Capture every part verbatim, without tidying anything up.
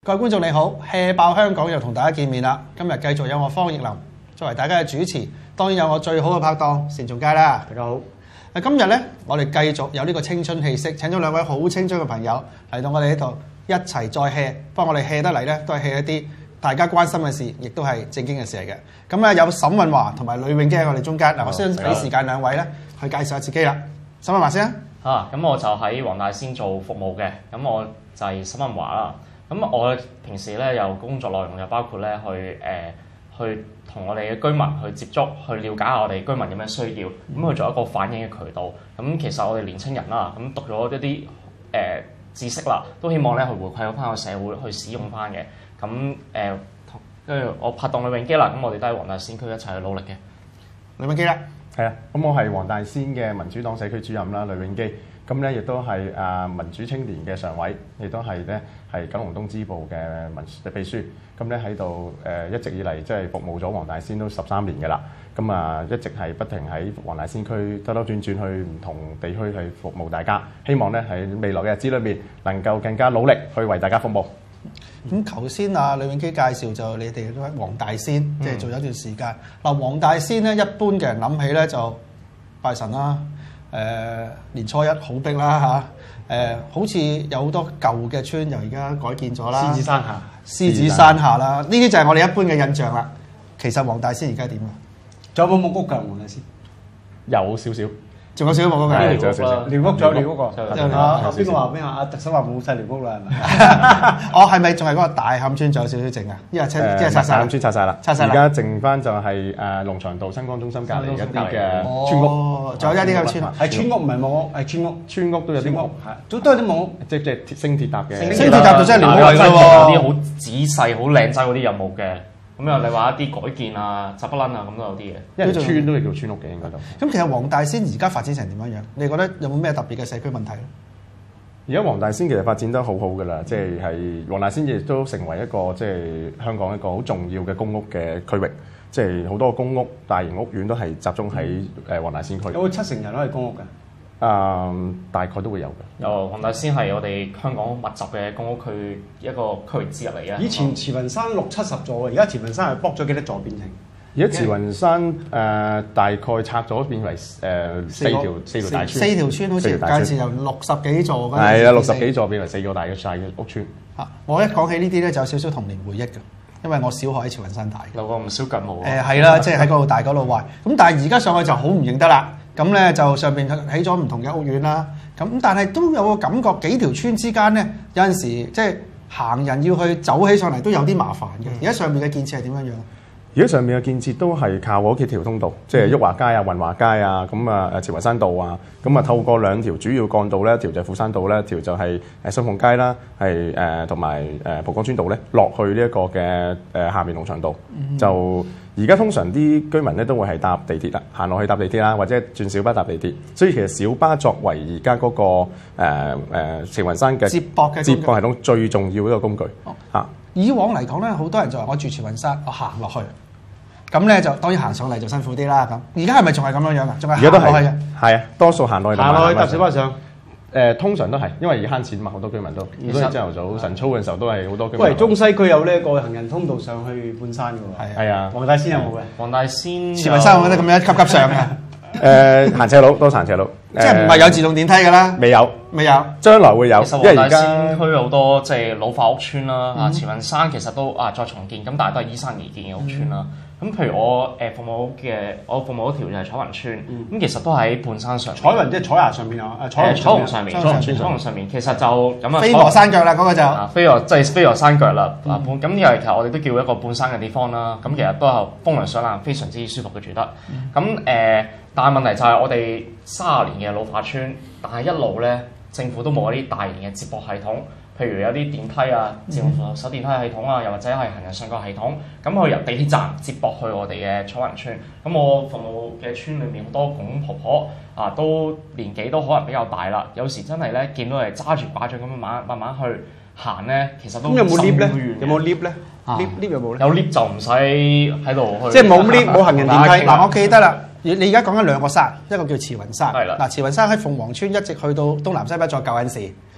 各位觀眾你好 ，hea 爆香港又同大家見面啦。今日繼續有我方奕林作為大家嘅主持，當然有我最好嘅拍檔單仲偕啦。 大家好。 嗱，今日咧我哋繼續有呢個青春氣息，請咗兩位好青春嘅朋友嚟到我哋呢度一齊再 hea。不過我哋 hea 得嚟咧，都係 hea 一啲大家關心嘅事，亦都係正經嘅事嚟嘅。咁咧有沈運華同埋呂永基喺我哋中間。嗱，我先俾時間兩位咧去介紹下自己啦。沈運華先啊。 啊，咁我就喺黃大仙做服務嘅，咁我就係沈運華啦。咁我平時咧有工作內容就包括咧去誒、呃、去同我哋嘅居民去接觸，去了解下我哋居民有咩需要，咁去做一個反映嘅渠道。咁其實我哋年青人啦，咁讀咗一啲誒、呃、知識啦，都希望咧去回饋翻個社會去使用翻嘅。咁誒跟住我拍檔呂永基啦，咁我哋都喺黃大仙區一齊去努力嘅。 呂永基啦， 係啊，咁我係黃大仙嘅民主黨社區主任啦，呂永基。咁咧亦都係誒民主青年嘅常委，亦都係咧係九龍東支部嘅民秘書。咁咧喺度誒一直以嚟即係服務咗黃大仙都十三年嘅啦。咁啊一直係不停喺黃大仙區兜兜轉轉去唔同地區去服務大家。希望咧喺未來嘅日子裏面能夠更加努力去為大家服務。 咁頭先啊呂永基介紹就你哋都喺黃大仙，即係、嗯、做咗一段時間。嗱，黃大仙咧一般嘅人諗起咧就拜神啦。誒、呃、年初一好逼啦嚇，誒、呃、好似有好多舊嘅村又而家改建咗啦， 獅子山下， 獅子山下啦，呢啲就係我哋一般嘅印象啦。其實黃大仙而家點啊？ 仲有冇木屋㗎？黃大仙有少少， 仲有少少木屋㗎， 係仲有少少。 寮屋仲有寮屋個， 就啊邊個話邊啊？阿特首話冇晒寮屋啦，係咪？ 哦，係咪仲係嗰個大磡村仲有少少剩啊？因為拆，因為拆晒。 大磡村拆晒啦， 拆晒啦。 而家剩翻就係誒龍翔道新光中心隔離一啲嘅村屋， 仲有一啲嘅村， 係村屋唔係木屋，係村屋， 村屋都有啲木屋， 係都都有啲木屋， 即即係升鐵搭嘅。 升鐵搭就真係寮屋嚟㗎喎， 有啲好仔細、好靚仔嗰啲有冇嘅？咁又你話一啲改建啊、雜不撚啊，咁都有啲嘅。 因為村都係叫村屋嘅應該都。 咁其實黃大仙而家發展成點樣樣？你覺得有冇咩特別嘅社區問題咧？ 而家黃大仙其實發展得好好㗎啦，即係係黃大仙亦都成為一個即係香港一個好重要嘅公屋嘅區域，即係好多公屋、大型屋苑都係集中喺誒黃大仙區。 有冇七成人都係公屋㗎？ 誒、嗯，大概都會有嘅。 有黃大仙係我哋香港密集嘅公屋區一個區域之一嚟嘅。 以前慈雲山六七十座，而家慈雲山係剝咗幾多座變成？ 而家慈雲山誒、呃、大概拆咗變為誒、呃、四條四條大村， 四條村好似間時由六十幾座嗰陣。 係啊，六十幾座變為四個大嘅細嘅屋村。 嚇！我一講起呢啲咧，就有少少童年回憶㗎，因為我小學喺慈雲山大。 有個唔少近冇。 誒係啦，即係喺嗰度大嗰度壞。咁但係而家上去就好唔認得啦。咁咧就上邊起咗唔同嘅屋苑啦。咁但係都有個感覺，幾條村之間咧有陣時即係行人要去走起上嚟都有啲麻煩嘅。而家上面嘅建設係點樣樣？ 而家上面嘅建設都係靠嗰幾條通道，即係裕華街啊、運華街啊，咁啊誒慈雲山道啊，咁啊透過兩條主要幹道咧，一條就係富山道咧，一條就係誒新鳳街啦，係誒同埋誒蒲崗村道咧，落去呢一個嘅誒下面龍翔道。嗯、就而家通常啲居民咧都會係搭地鐵啦，行落去搭地鐵啦，或者轉小巴搭地鐵。所以其實小巴作為而家嗰個誒誒慈雲山嘅接駁嘅接駁系統最重要一個工具嚇。哦、 以往嚟講咧，好多人就話我住慈雲山，我行落去。咁咧就當然行上嚟就辛苦啲啦。咁而家係咪仲係咁樣樣啊？仲係行落去嘅？ 係啊，多數行落去。 行落去搭小巴上。 誒，通常都係，因為而家慳錢嘛，好多居民都。所以朝頭早晨操嘅時候都係好多居民。 喂，中西區有呢一個行人通道上去半山嘅喎。 係啊。 黃大仙有冇嘅？ 黃大仙。 慈雲山我覺得咁樣級級上嘅。 誒，行斜路多行斜路。 即係唔係有自動電梯㗎啦？ 未有， 未有。 將來會有。 其實黃大仙區好多即係老化屋邨啦。啊，慈雲山其實都啊再重建，咁但係都係依山而建嘅屋邨啦。咁譬如我誒服務嘅，我服務嗰條就係彩雲村，咁其實都喺半山上。 彩雲即係彩霞上面啊！誒彩彩虹上面，彩虹村彩虹上面，其實就咁啊。 飛鵝山腳啦，嗰個就。 啊，飛鵝即係飛鵝山腳啦。啊，半咁因為其實我哋都叫一個半山嘅地方啦。咁其實都係風涼水冷，非常之舒服嘅住得。咁誒，但係問題就係我哋三十年嘅老化村，但係一路咧政府都冇一啲大型嘅接駁系統。譬如有啲電梯啊、自動扶手電梯系統啊，又或者係行人上蓋系統，咁佢由地鐵站接駁去我哋嘅彩雲村。咁我服務嘅村裏面好多公公婆婆啊，都年紀都可能比較大啦。有時真係咧見到佢揸住把杖咁樣慢慢慢去行咧，其實都有冇 lift 咧？有冇 lift 咧？lift lift 有冇咧？ 有 lift 就唔使喺度去。 即係冇 lift 冇行人電梯。 嗱，我記得啦。你而家講緊兩個山，一個叫慈雲山。 係啦。 嗱，慈雲山喺鳳凰村一直去到東南西北再舊陣時。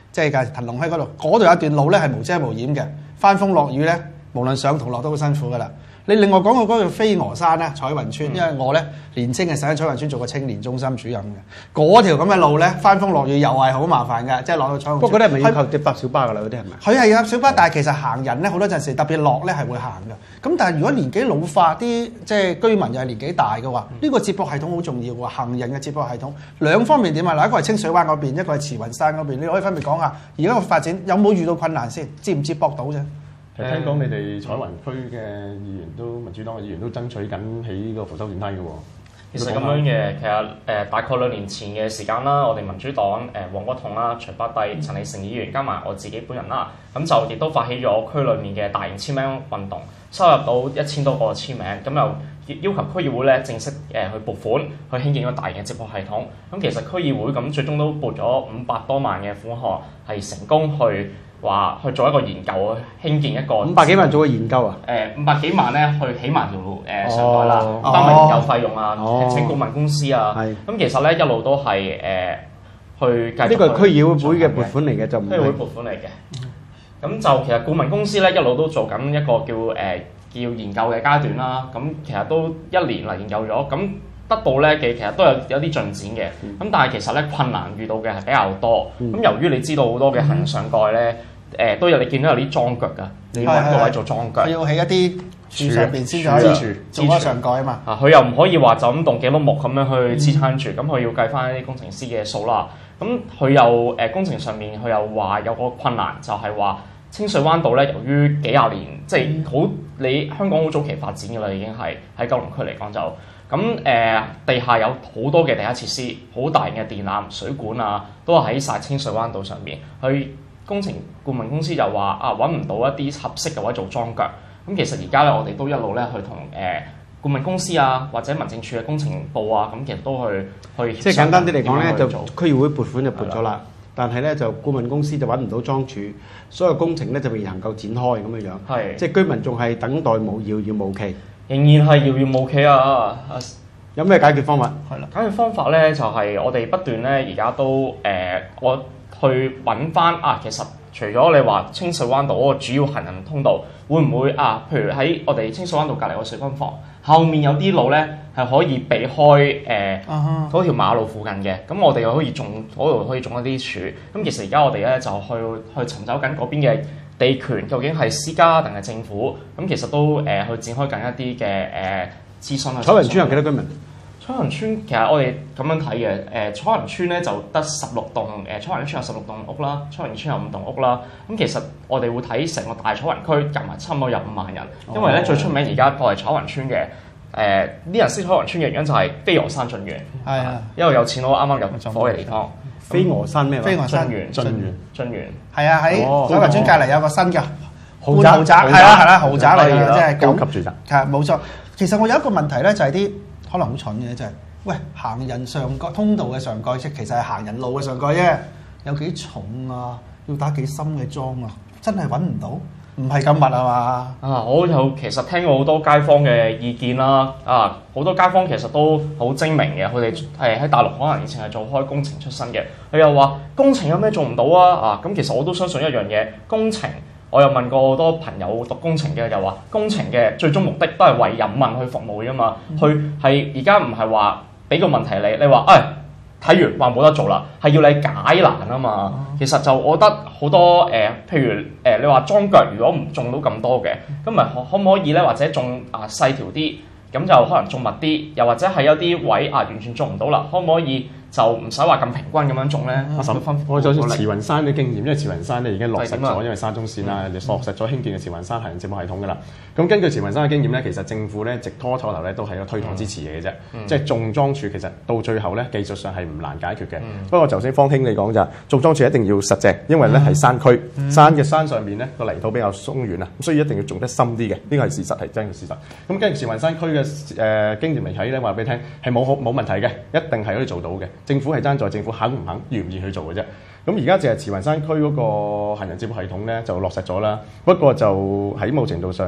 即係近騰龍墟嗰度，嗰度有一段路咧係無遮無掩嘅，翻風落雨咧，無論上同落都好辛苦噶啦。你另外講到嗰個飛鵝山咧，彩雲村，因為我咧年青嘅時候喺彩雲村做過青年中心主任嘅，嗰條咁嘅路咧，翻風落雨又係好麻煩嘅，即係落到彩雲村。 不過嗰啲係咪要靠搭小巴㗎啦？嗰啲係咪？ 佢係有小巴，但係其實行人咧好多陣時特別落咧係會行嘅。咁但係如果年紀老化啲，即係居民又係年紀大嘅話，呢、嗯、個接駁系統好重要喎。行人嘅接駁系統兩方面點啊？嗱，一個係清水灣嗰邊，一個係慈雲山嗰邊，你可以分別講下而家個發展有冇遇到困難先，接唔接駁到啫？ 誒，聽講你哋彩雲區嘅議員都民主黨嘅議員都爭取緊起呢個扶手電梯嘅喎。 其實咁樣嘅，其實誒、呃、大概兩年前嘅時間啦，我哋民主黨誒、呃、黃國痛啦、徐百帝、陳利成議員加埋我自己本人啦，咁就亦都發起咗區裡面嘅大型簽名運動，收入到一千多個簽名，咁又要求區議會咧正式誒、呃、去撥款去興建一個大型嘅接駁系統。咁其實區議會咁最終都撥咗五百多萬嘅款項，係成功去話去做一個研究，去興建一個五百幾萬做個研究啊？ 誒五百幾萬咧，去起埋條路誒上蓋啦，包埋研究費用啊， 哦、 請顧問公司啊。咁其實咧一路都係誒、呃、去繼續。 呢個係區議會嘅撥款嚟嘅，就唔係區議會撥款嚟嘅。咁、嗯、就其實顧問公司咧一路都做緊一個叫誒、呃、叫研究嘅階段啦。咁其實都一年嚟研究咗，咁得到咧嘅其實都有有啲進展嘅。咁、嗯、但係其實咧困難遇到嘅係比較多。咁、嗯、由於你知道好多嘅行人上蓋咧。誒、呃、都有你見到有啲裝腳㗎，你要揾個位做裝腳。佢要起一啲柱上邊先可以做嗰上蓋啊嘛。啊， 佢又唔可以話就咁棟幾碌木咁樣去支撐住，咁、嗯、佢要計翻啲工程師嘅數啦。咁佢又誒、呃、工程上面佢又話有個困難，就係、是、話清水灣道咧，由於幾廿年即係好你香港好早期發展㗎啦，已經係喺九龍區嚟講就咁誒、呃、地下有好多嘅地下設施，好大型嘅電纜、水管啊，都係喺晒清水灣道上面去。工程顧問公司就話啊，揾唔到一啲合適嘅位做樁腳。咁其實而家咧，我哋都一路咧去同誒顧問公司啊，或者民政處嘅工程部啊，咁其實都去去。即係簡單啲嚟講咧，就區議會撥款就撥咗啦，但係咧就顧問公司就揾唔到樁柱，所有工程咧就未能夠展開咁樣樣。係。即係居民仲係等待無遙遙無期。 仍然係遙遙無期啊！ 有咩解決方法？ 係啦，解決方法咧就係、是、我哋不斷咧而家都誒、呃、我。去揾翻啊！其實除咗你話清水灣道嗰個主要行人通道，會唔會啊？譬如喺我哋清水灣道隔離個水軍房後面有啲路咧，係可以避開誒嗰、呃 uh huh. 條馬路附近嘅。咁我哋又可以種嗰度可以種一啲樹。咁其實而家我哋咧就去去尋找緊嗰邊嘅地權，究竟係私家定係政府？咁其實都誒、呃、去展開緊一啲嘅誒諮詢啊。 彩雲村有幾多居民？ 彩雲村其實我哋咁樣睇嘅，誒、呃、彩雲村咧就得十六棟，誒、呃、彩雲村有十六棟屋啦，彩雲村有五棟屋啦。咁其實我哋會睇成個大彩雲區夾埋差唔多有五萬人，因為咧、哦、最出名而家我係彩雲村嘅，誒啲人識彩雲村嘅原因就係飛鵝山駿園，係啊，因為有錢佬啱啱入伙嘅地方。 飛鵝山咩話？ 飛鵝山駿園，駿園，駿園。係啊，喺彩雲村隔離有個新嘅豪宅， 豪宅係啦係啦，豪宅嚟嘅，即係高級住宅。 係冇錯。其實我有一個問題咧，就係啲。可能好蠢嘅，就係、是、喂行人上蓋通道嘅上蓋，即其實係行人路嘅上蓋啫，有幾重啊？要打幾深嘅樁啊？真係揾唔到，唔係咁密啊嘛？ 啊，我有其實聽過好多街坊嘅意見啦，啊，好多街坊其實都好精明嘅，佢哋係喺大陸可能以前係做開工程出身嘅，佢又話工程有咩做唔到啊？啊，咁其實我都相信一樣嘢，工程。我又問過好多朋友讀工程嘅，又話工程嘅最終目的都係為人民去服務㗎嘛。去係而家唔係話俾個問題你，你話誒睇完話冇得做啦，係要你解難啊嘛。其實就我覺得好多誒、呃，譬如誒、呃、你話樁腳如果唔種到咁多嘅，咁咪可可唔可以咧？或者種啊細條啲，咁就可能種密啲，又或者係有啲位啊完全種唔到啦，可唔可以？就唔使話咁平均咁樣種咧。阿嬸、啊， 我就算慈雲山嘅經驗，因為慈雲山咧已經落實咗，因為沙中線啦，你、嗯、落實咗興建嘅慈雲山行人接駁系統㗎啦。咁根據慈雲山嘅經驗咧，其實政府咧直拖拖頭咧都係一個推搪支持嘅啫。嗯、即係種樁柱其實到最後咧技術上係唔難解決嘅。嗯、不過頭先方兄你講就係種樁柱一定要實淨，因為咧係山區，嗯、山嘅山上面咧個泥土比較鬆軟啊，所以一定要種得深啲嘅。呢個係事實，係真嘅事實。咁跟住慈雲山區嘅誒、呃、經驗嚟睇咧，話俾你聽係冇冇問題嘅，一定係可以做到嘅。政府係爭在政府肯唔肯、願唔願意去做嘅啫。咁而家就係慈雲山區嗰個行人接駁系統咧就落實咗啦。不過就喺某程度上就係我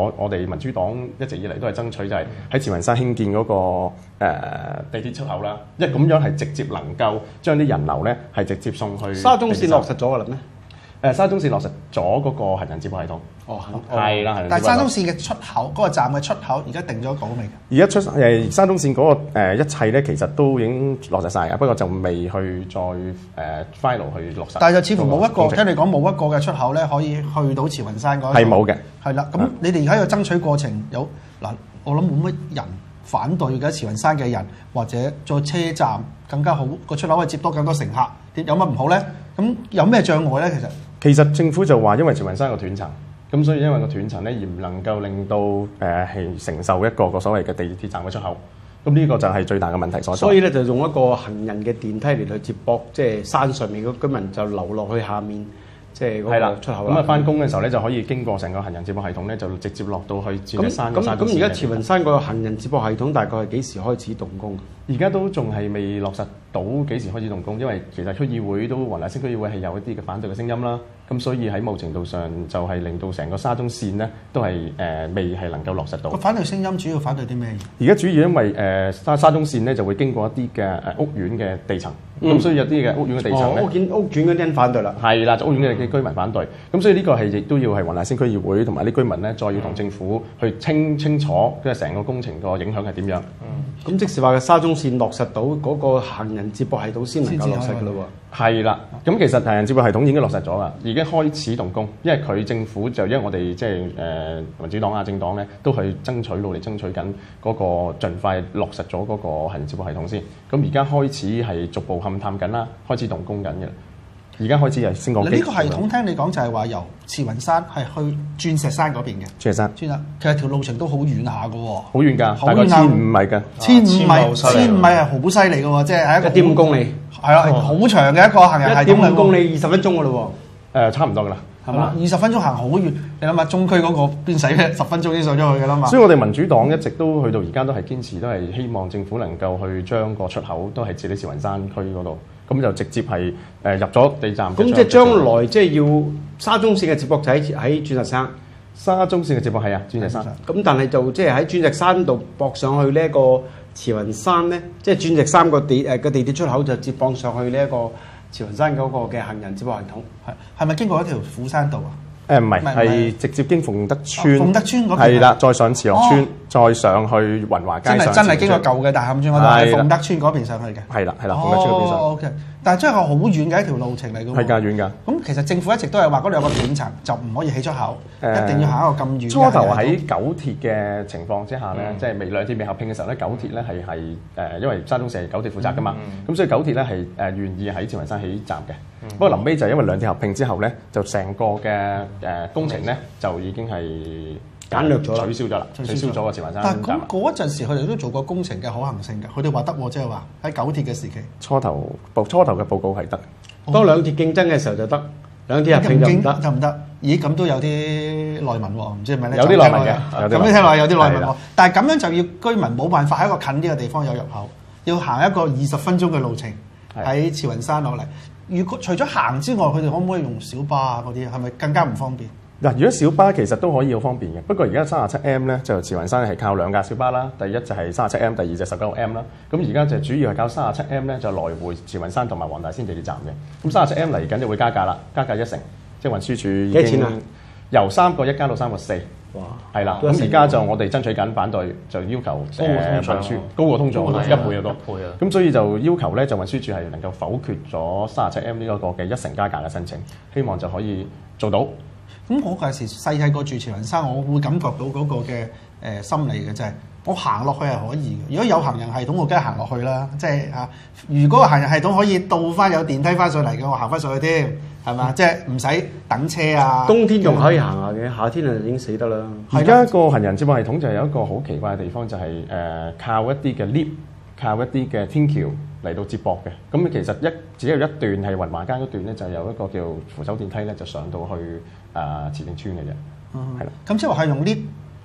我我哋民主黨一直以嚟都係爭取就係喺慈雲山興建嗰、個、呃、地鐵出口啦，因為咁樣係直接能夠將啲人流咧係直接送去沙中線落實咗㗎啦咩？ 誒沙中線落實咗嗰個行人接駁系統。 哦， 係啦，係啦。 但係沙中線嘅出口嗰、個站嘅出口而家定咗稿未？ 而家出誒沙中線嗰、個、呃、一切咧，其實都已經落實晒嘅，不過就未去再誒 final 去落實。 但係就似乎冇一個聽你講冇一個嘅出口咧，可以去到慈雲山嗰度。 係冇嘅。 係啦，咁你哋而家嘅爭取過程有嗱，我諗冇乜人反對嘅慈雲山嘅人，或者再車站更加好個出口可以接多更多乘客，有乜唔好咧？咁有咩障礙咧？其實其實政府就話因為慈雲山個斷層。咁所以因為個斷層咧，而唔能夠令到誒係、呃、承受一個個所謂嘅地鐵站嘅出口，咁呢個就係最大嘅問題所在。 所以咧就用一個行人嘅電梯嚟去接駁，即係山上面嘅居民就流落去下面，即係嗰個出口啦。 咁啊翻工嘅時候咧，就可以經過成個行人接駁系統咧，就直接落到去鑽石山嘅山道線。 咁咁而家慈雲山個行人接駁系統大概係幾時開始動工？ 而家都仲係未落實到幾時開始動工，因為其實區議會都黃大仙區議會係有一啲嘅反對嘅聲音啦。咁所以喺某程度上就係令到成個沙中線咧都係誒、呃、未係能夠落實到。 個反對聲音主要反對啲咩？ 而家主要因為誒、呃、沙沙中線咧就會經過一啲嘅誒屋苑嘅地層，咁、嗯、所以有啲嘅屋苑嘅地層咧、 哦，屋苑屋苑嗰啲人反對啦。 係啦，屋苑嘅居民反對，咁、嗯、所以呢個係亦都要係黃大仙區議會同埋啲居民咧，再要同政府去清清楚，即係成個工程個影響係點樣。 咁、嗯、即係話嘅沙中線落實到嗰個行人接駁系統先能夠落實㗎咯喎。 係啦，咁其實行人接駁系統已經落實咗啦，已經開始動工。因為佢政府就因為我哋即係誒民主黨啊政黨咧，都去爭取努力爭取緊嗰個盡快落實咗嗰個行人接駁系統先。咁而家開始係逐步勘探緊啦，開始動工緊嘅。而家開始係升降機。 呢個系統聽你講就係話由慈雲山係去鑽石山嗰邊嘅。 鑽石山。 鑽石，其實條路程都好遠下嘅喎。 好遠㗎，大概千五米㗎。 千五米，千五米係好犀利嘅喎，即係係一個一點五公里。 係啦，好長嘅一個行人系統。 一點五公里二十分鐘㗎咯喎。誒，差唔多㗎啦。 係嘛？二十分鐘行好遠，你諗下中區嗰個邊使咩？十分鐘已經上咗去㗎啦嘛。 所以我哋民主黨一直都去到而家都係堅持，都係希望政府能夠去將個出口都係設喺慈雲山區嗰度，咁就直接係誒入咗地站。 咁即係將來即係要沙中線嘅接駁就喺喺鑽石山。 沙中線嘅接駁係啊，鑽石山。 咁但係就即係喺鑽石山度駁上去呢一個慈雲山咧，即係鑽石山個地誒個地鐵出口就接駁上去呢一個慈雲山嗰個嘅行人接駁系統， 係係咪經過一條虎山道啊？ 誒唔係，係直接經鳳德村。 鳳德村嗰邊係啦，再上慈樂村，再上去雲華街。真係真係經過舊嘅大磡村嗰度，係鳳德村嗰邊上去嘅。 係啦係啦，鳳德村嗰邊上。 哦 OK，但係真係好遠嘅一條路程嚟㗎喎。 係㗎，遠㗎。 咁其實政府一直都係話嗰度有個斷層，就唔可以起出口，一定要行一個咁遠。 初頭喺九鐵嘅情況之下咧，即係未兩鐵未合併嘅時候咧，九鐵咧係係誒，因為沙中線係九鐵負責㗎嘛，咁所以九鐵咧係誒願意喺慈雲山起站嘅。不過臨尾就因為兩鐵合併之後咧，就成個嘅誒工程咧就已經係簡略咗啦， 取消咗啦，取消咗個慈雲山。 但係咁嗰陣時，佢哋都做過工程嘅可行性嘅，佢哋話得喎，即係話喺九鐵嘅時期。 初頭報初頭嘅報告係得， 當兩鐵競爭嘅時候就得，兩鐵合併就唔得， 就唔得。咦，咁都有啲內文喎，唔知係咪咧？ 有啲內文嘅， 咁你聽話有啲內文喎。但係咁樣就要居民冇辦法喺一個近啲嘅地方有入口，要行一個二十分鐘嘅路程喺慈雲山落嚟。如果除咗行之外，佢哋可唔可以用小巴啊嗰啲？係咪更加唔方便？ 嗱，如果小巴其實都可以好方便嘅，不過而家三十七 M 咧就慈雲山係靠兩架小巴啦，第一就係三十七 M， 第二就十九 M 啦。咁而家就主要係靠三十七 M 咧就來回慈雲山同埋黃大仙地鐵站嘅。咁三十七 M 嚟緊就會加價啦，加價一成，即係運輸署已經幾錢啊？由三個一加到三個四。哇！係啦，咁而家就我哋爭取緊反對，就要求誒運輸高過通脹一倍又多。倍啊！咁所以就要求咧，就運輸署係能夠否決咗三十七 M 呢一個嘅一成加價嘅申請，希望就可以做到。 咁我嗰時細細個住慈雲山，我會感覺到嗰個嘅誒、呃、心理嘅，就係、是、我行落去係可以嘅。如果有行人系統，我梗係行落去啦。即係嚇，如果個行人系統可以倒翻有電梯翻上嚟嘅，我行翻上去添，係嘛？即係唔使等車啊。 冬天仲可以行下嘅，夏天就已經死得啦。 而家個行人接駁系統就有一個好奇怪嘅地方，就係、是、誒、呃、靠一啲嘅 lift，靠一啲嘅天橋嚟到接駁嘅。咁其實一只有一段係雲華街嗰段咧，就有一個叫扶手電梯咧，就上到去誒慈定村嘅啫。係啦、嗯， 咁即係話係用 lift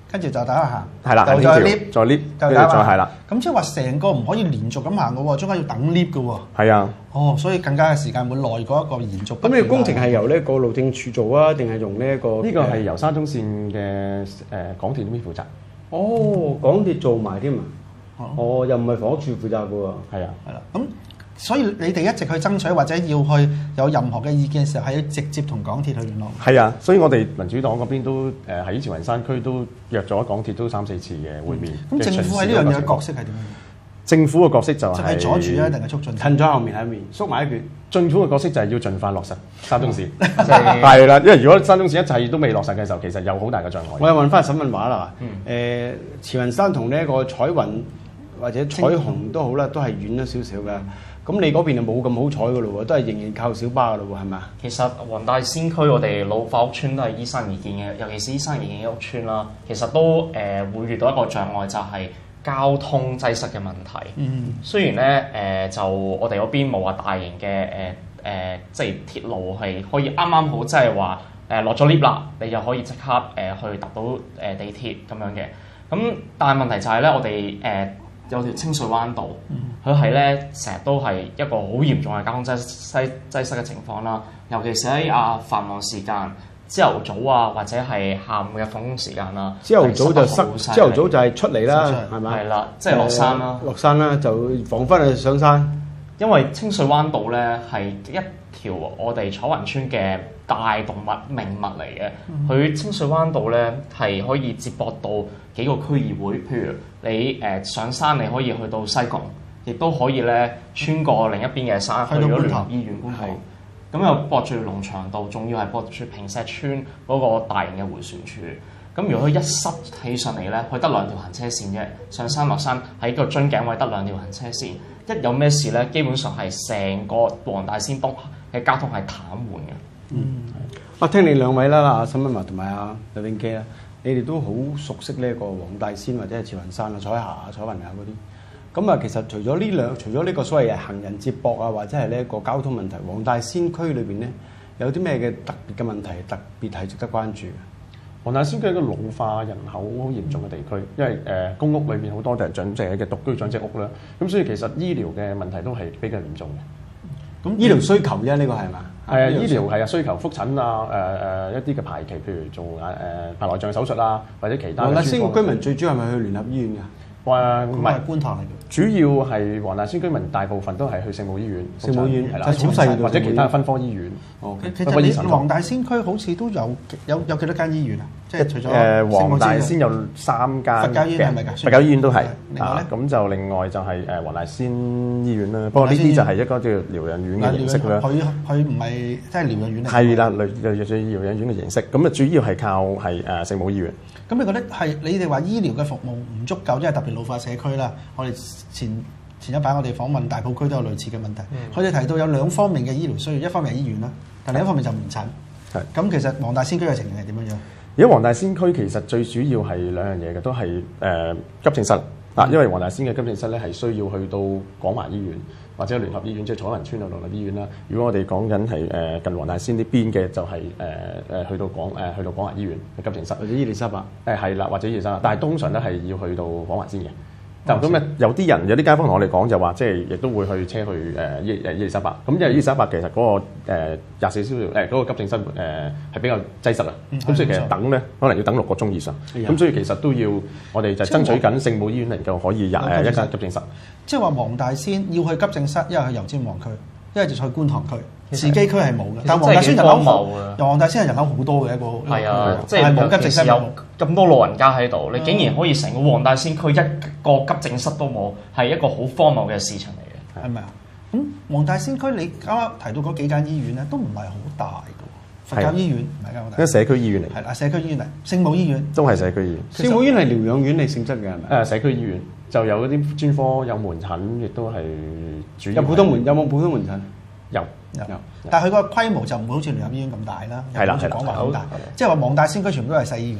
跟住就大家行， 係啦， 又再 lift， 再 lift， 跟住再係啦。 咁即係話成個唔可以連續咁行嘅喎，中間要等 lift 嘅喎。 係啊。 哦，所以更加嘅時間會耐過一個延續。 咁呢個工程係由呢個路政署做啊，定係用呢一個？ 呢個係由沙中線嘅誒港鐵呢邊負責。 哦，港鐵做埋添啊！哦，又唔係房屋署負責嘅喎。 係啊， 係啦。咁所以你哋一直去爭取或者要去有任何嘅意見嘅時候，係要直接同港鐵去聯絡。 係啊，所以我哋民主黨嗰邊都誒喺慈雲山區都約咗港鐵都三四次嘅會面。 咁、嗯、政府喺呢樣嘢嘅角色係點樣？ 政府嘅角色就係、 係、就係阻住啊，定係促進？ 褪咗後面喺面，縮埋一橛。 政府嘅角色就係要盡快落實沙中線。係啦，因為如果沙中線一切都未落實嘅時候，其實有好大嘅障礙。 我又問翻沈敏華啦，誒、 嗯呃、慈雲山同呢一個彩雲或者彩虹都好啦，都係遠咗少少嘅。咁你嗰邊就冇咁好彩嘅咯喎，都係仍然靠小巴嘅咯喎，係咪啊？ 其實黃大仙區我哋老化屋邨都係依山而建嘅，尤其是依山而建嘅屋邨啦，其實都誒、呃、會遇到一個障礙，就係、是、交通擠塞嘅問題。嗯，雖然咧誒、呃、就我哋嗰邊冇話大型嘅誒誒，即係鐵路係可以啱啱好，即係話誒落咗 lift 啦，你就可以即刻誒、呃、去搭到誒地鐵咁樣嘅。咁但係問題就係咧，我哋誒、呃有條清水灣道，佢係咧成日都係一個好嚴重嘅交通擠擠擠塞嘅情況啦。尤其是喺啊繁忙時間，朝頭早啊或者係下午嘅放工時間啦。 朝頭早就塞，朝頭早就係出嚟啦，係咪？ 係啦，即係落山啦。 落山啦，就彷彿係上山。 因為清水灣道咧係一條我哋彩雲村嘅大動物名物嚟嘅，佢、嗯、清水灣道咧係可以接駁到幾個區議會，譬如你誒、呃、上山你可以去到西貢，亦都可以咧穿過另一邊嘅山去咗聯合醫院觀塘，咁又駁住龍翔道，仲要係駁住坪石村嗰個大型嘅迴旋處。咁如果佢一塞起上嚟咧，佢得兩條行車線啫，上山落山喺個樽頸位得兩條行車線，一有咩事咧，基本上係成個黃大仙東嘅交通係癱瘓嘅。 嗯，我聽你兩位啦，阿沈敏華同埋阿李永基啦，你哋都好熟悉呢個黃大仙或者係慈雲山啊、彩霞啊、彩雲啊嗰啲。咁啊，其實除咗呢兩，除咗呢個所謂行人接駁啊，或者係呢一個交通問題，黃大仙區裏邊咧有啲咩嘅特別嘅問題，特別係值得關注嘅？ 黃大仙區係一個老化人口好嚴重嘅地區，因為誒、呃、公屋裏邊好多就係長者嘅獨居長者屋啦，咁所以其實醫療嘅問題都係比較嚴重嘅。咁、嗯、 醫療需求啫，呢個係嘛？ 係啊，醫療係啊，需求覆診啊，誒、呃、誒一啲嘅排期，譬如做眼誒白內障手術啊，或者其他。黃大仙個居民最主要係咪去聯合醫院㗎？ 話唔係觀塘嚟嘅， 主要係黃大仙居民大部分都係去聖母醫院， 聖母醫院係啦， 好細或者其他分科醫院。 哦，其實你黃大仙區好似都有有有幾多間醫院啊？即係除咗誒黃大仙有三間， 佛教醫院係咪㗎？ 佛教醫院都係。 另外咧， 咁就另外就係誒黃大仙醫院啦。不過呢啲就係一個叫療養院嘅形式啦。 佢佢唔係即係療養院嚟。 係啦，類類似療養院嘅形式。咁啊，主要係靠係誒聖母醫院。 咁你覺得係你哋話醫療嘅服務唔足夠，即係特別老化社區啦。我哋前前一排我哋訪問大埔區都有類似嘅問題。佢哋、嗯、提到有兩方面嘅醫療需要，一方面係醫院啦，但另一方面就門診。係咁是，其實黃大仙區嘅情形係點樣樣？ 而家黃大仙區其實最主要係兩樣嘢嘅，都係誒、呃、急症室嗱，嗯、因為黃大仙嘅急症室咧係需要去到廣華醫院或者聯合醫院，即係彩雲村有聯合醫院啦。如果我哋講緊係誒近黃大仙呢邊嘅，就係誒誒去到廣誒、呃、去到廣華醫院嘅急症室或者伊利沙伯誒係啦，或者伊利沙伯，但係通常咧係要去到廣華先嘅。但咁咧，有啲人有啲街坊同我哋講就話，即係亦都會去車去誒伊誒伊利沙伯。咁因為伊利沙伯其實嗰、那個誒廿四小時誒嗰個急症室誒係、呃、比較擠塞啊。咁、嗯、所以其實等咧可能要等六個鐘以上。咁、嗯、所以其實都要我哋就爭取緊聖母醫院能夠可以入誒一間急症室。即係話黃大仙要去急症室，一係去油尖旺區，一係就去觀塘區。慈基區係冇嘅，但係黃大仙人口冇嘅。黃大仙係人口好多嘅一個， 係啊，即係冇急症室，有咁多老人家喺度，你竟然可以成個黃大仙區一個急症室都冇，係一個好荒謬嘅事情嚟嘅，係咪啊？咁黃大仙區你啱啱提到嗰幾間醫院咧，都唔係好大嘅，佛教醫院唔係間好大， 因為社區醫院嚟， 係啦，社區醫院嚟，聖母醫院都係社區醫院。 聖母醫院係療養院嚟性質嘅係咪？ 誒，社區醫院就有嗰啲專科有門診，亦都係主要。 有普通門有冇普通門診？ 有有，但係佢個規模就唔會好似聯合醫院咁大啦， 係啦， 好似廣華咁大。即係話黃大仙區全部都係細醫院嚟嘅。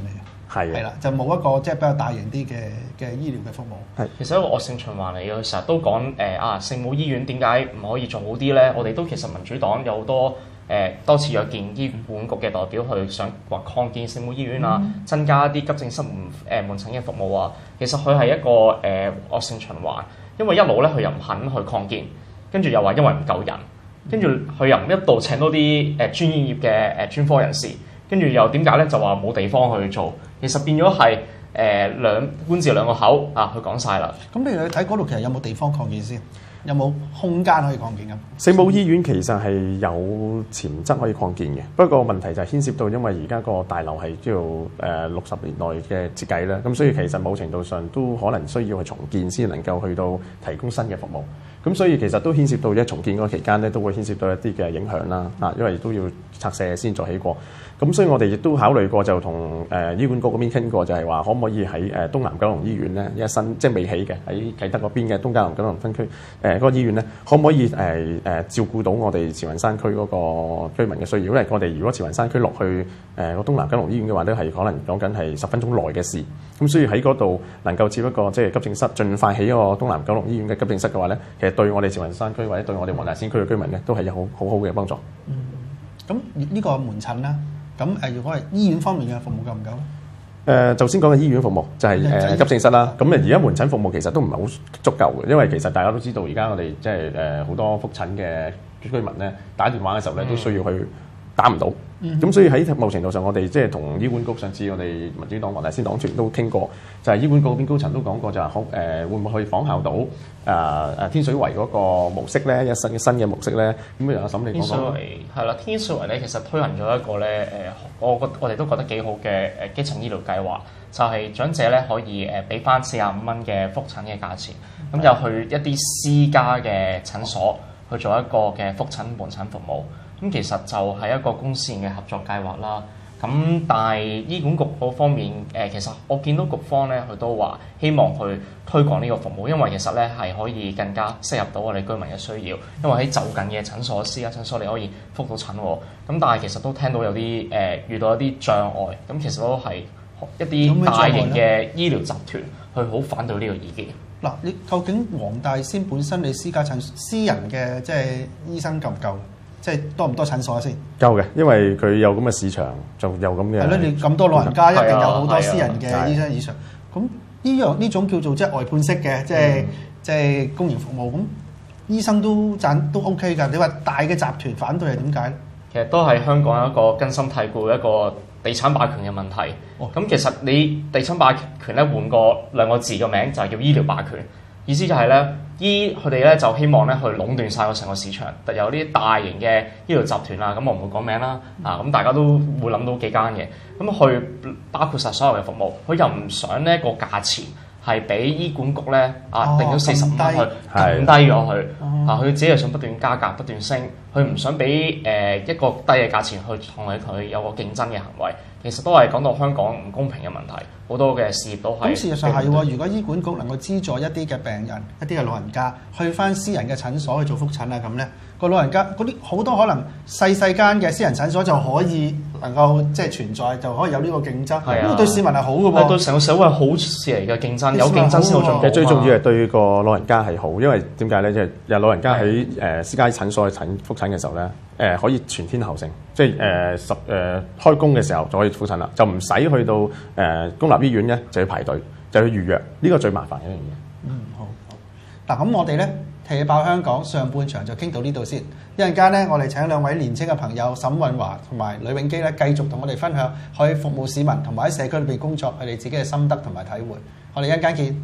係係啦，就冇一個即係比較大型啲嘅嘅醫療嘅服務。 其實一個惡性循環嚟嘅，成日都講誒啊聖母醫院點解唔可以做好啲咧？我哋都其實民主黨有好多誒、呃、多次約見醫管局嘅代表去想話擴建聖母醫院啊，嗯、增加一啲急症室門誒門診嘅服務啊。其實佢係一個誒、呃、惡性循環，因為一路咧佢又唔肯去擴建，跟住又話因為唔夠人，跟住佢又唔一度請多啲誒專業嘅誒專科人士，跟住又點解咧就話冇地方去做？其實變咗係誒兩官字兩個口啊，佢講晒啦。 咁你去睇嗰度其實有冇地方擴建先？有冇空間可以擴建咁？ 聖母醫院其實係有潛質可以擴建嘅，不過問題就係牽涉到，因為而家個大樓係叫誒六十年代嘅設計啦，咁所以其實某程度上都可能需要去重建先能夠去到提供新嘅服務。咁所以其實都牽涉到一重建嗰個期間咧，都會牽涉到一啲嘅影響啦。啊，因為都要拆卸先再起過。咁所以我哋亦都考慮過，就同誒、呃、醫管局嗰邊傾過，就係話可唔可以喺誒東南九龍醫院咧，一新即係未起嘅喺啟德嗰邊嘅東九龍九龍分區誒嗰個醫院咧，可唔可以誒誒、呃呃、照顧到我哋慈雲山區嗰個居民嘅需要？因為我哋如果慈雲山區落去誒個、呃、東南九龍醫院嘅話咧，係可能講緊係十分鐘內嘅事。咁所以喺嗰度能夠接一個即係急症室，盡快起一個東南九龍醫院嘅急症室嘅話咧，其實對我哋慈雲山區或者對我哋黃大仙區嘅居民咧，都係有好好好嘅幫助。 嗯，咁呢個門診啦。咁誒，如果係醫院方面嘅服務夠唔夠咧？誒、 呃，就先講嘅醫院服務就係、是、誒、呃、急症室啦。咁誒，而家門診服務其實都唔係好足夠嘅，因為其實大家都知道，而家我哋即係誒好多覆診嘅居民咧，打電話嘅時候咧，都需要去打唔到。咁、嗯、所以喺某程度上，我哋即係同醫管局上次我哋民主黨黃大仙黨團都傾過，就係、是、醫管局嗰邊高層都講過，就係可誒會唔會可以仿效到誒誒、呃、天水圍嗰個模式咧，一新嘅新嘅模式咧。咁啊，阿沈你講講。天水圍係啦，天水圍咧其實推行咗一個咧誒，我覺我哋都覺得幾好嘅誒基層醫療計劃，就係、是、長者咧可以誒俾翻四十五蚊嘅覆診嘅價錢，咁就去一啲私家嘅診所去做一個嘅覆診門診服務。咁其實就係一個公私營嘅合作計劃啦。咁但係醫管局嗰方面，誒其實我見到局方咧，佢都話希望去推廣呢個服務，因為其實咧係可以更加適合到我哋居民嘅需要。因為喺就近嘅診所、私家診所，你可以覆到診喎。咁但係其實都聽到有啲誒、呃、遇到一啲障礙，咁其實都係一啲大型嘅醫療集團去好反對呢個意見。 嗱，你究竟黃大仙本身你私家診私人嘅即係醫生夠唔夠？即係多唔多診所先？ 夠嘅，因為佢有咁嘅市場，仲有咁嘅。係咯， 你咁多老人家一定有好多私人嘅醫生以上。咁呢樣呢種叫做即係外判式嘅，即係即係公營服務。咁醫生都賺都 OK 㗎。你話大嘅集團反對係點解咧？ 其實都係香港一個根深蒂固一個地產霸權嘅問題。咁、哦、其實你地產霸權咧換個兩個字嘅名就係叫醫療霸權。意思就係咧，醫佢哋咧就希望咧去壟斷晒個成個市場，特有啲大型嘅醫療集團啊，咁我唔會講名啦，啊咁大家都會諗到幾間嘅，咁去包括晒所有嘅服務，佢又唔想呢個價錢係俾醫管局咧啊定咗四十五蚊去撳低咗佢，啊佢自己係想不斷加價不斷升，佢唔想俾誒一個低嘅價錢去同佢佢有個競爭嘅行為。其實都係講到香港唔公平嘅問題，好多嘅事業都係。咁事實上係喎，如果醫管局能夠資助一啲嘅病人、一啲嘅老人家去翻私人嘅診所去做覆診啊，咁咧個老人家嗰啲好多可能細細間嘅私人診所就可以能夠即係存在，就可以有呢個競爭。係啊，對市民係好嘅喎。對成個社會係好事嚟嘅競爭，有競爭先有進步。其實最重要係對個老人家係好，因為點解咧？即係有老人家喺誒私家診所去診覆診嘅時候咧，誒、呃、可以全天候性，即係誒十誒開工嘅時候就可以覆診啦，就唔使去到誒、呃、公立醫院咧就要排隊，就要預約，呢、這個最麻煩嘅一樣嘢。 嗯，好。好。嗱，咁我哋咧氣爆香港上半場就傾到呢度先，一陣間咧我哋請兩位年青嘅朋友沈運華同埋呂永基咧繼續同我哋分享可以服務市民同埋喺社區裏邊工作佢哋自己嘅心得同埋體會。我哋一陣間見。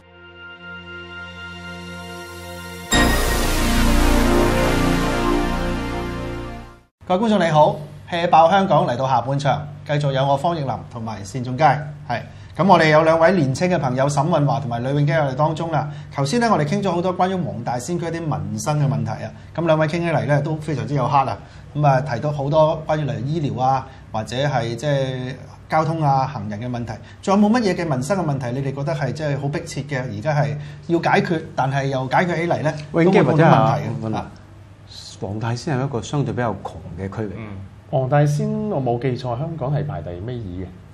各位觀眾你好，氣爆香港嚟到下半場，繼續有我方奕林同埋單仲偕，係咁我哋有兩位年青嘅朋友沈運華同埋呂永基喺我哋當中啦。頭先咧我哋傾咗好多關於黃大仙區一啲民生嘅問題啊，咁兩位傾起嚟咧都非常之有 heart 啊，咁啊提到好多關於例如醫療啊，或者係即係交通啊、行人嘅問題，仲有冇乜嘢嘅民生嘅問題？你哋覺得係即係好迫切嘅，而家係要解決，但係又解決起嚟咧都冇乜問題嘅。 黃大仙係一個相對比較窮嘅區域。 嗯，黃大仙我冇記錯，香港係排第尾二嘅。 嗯，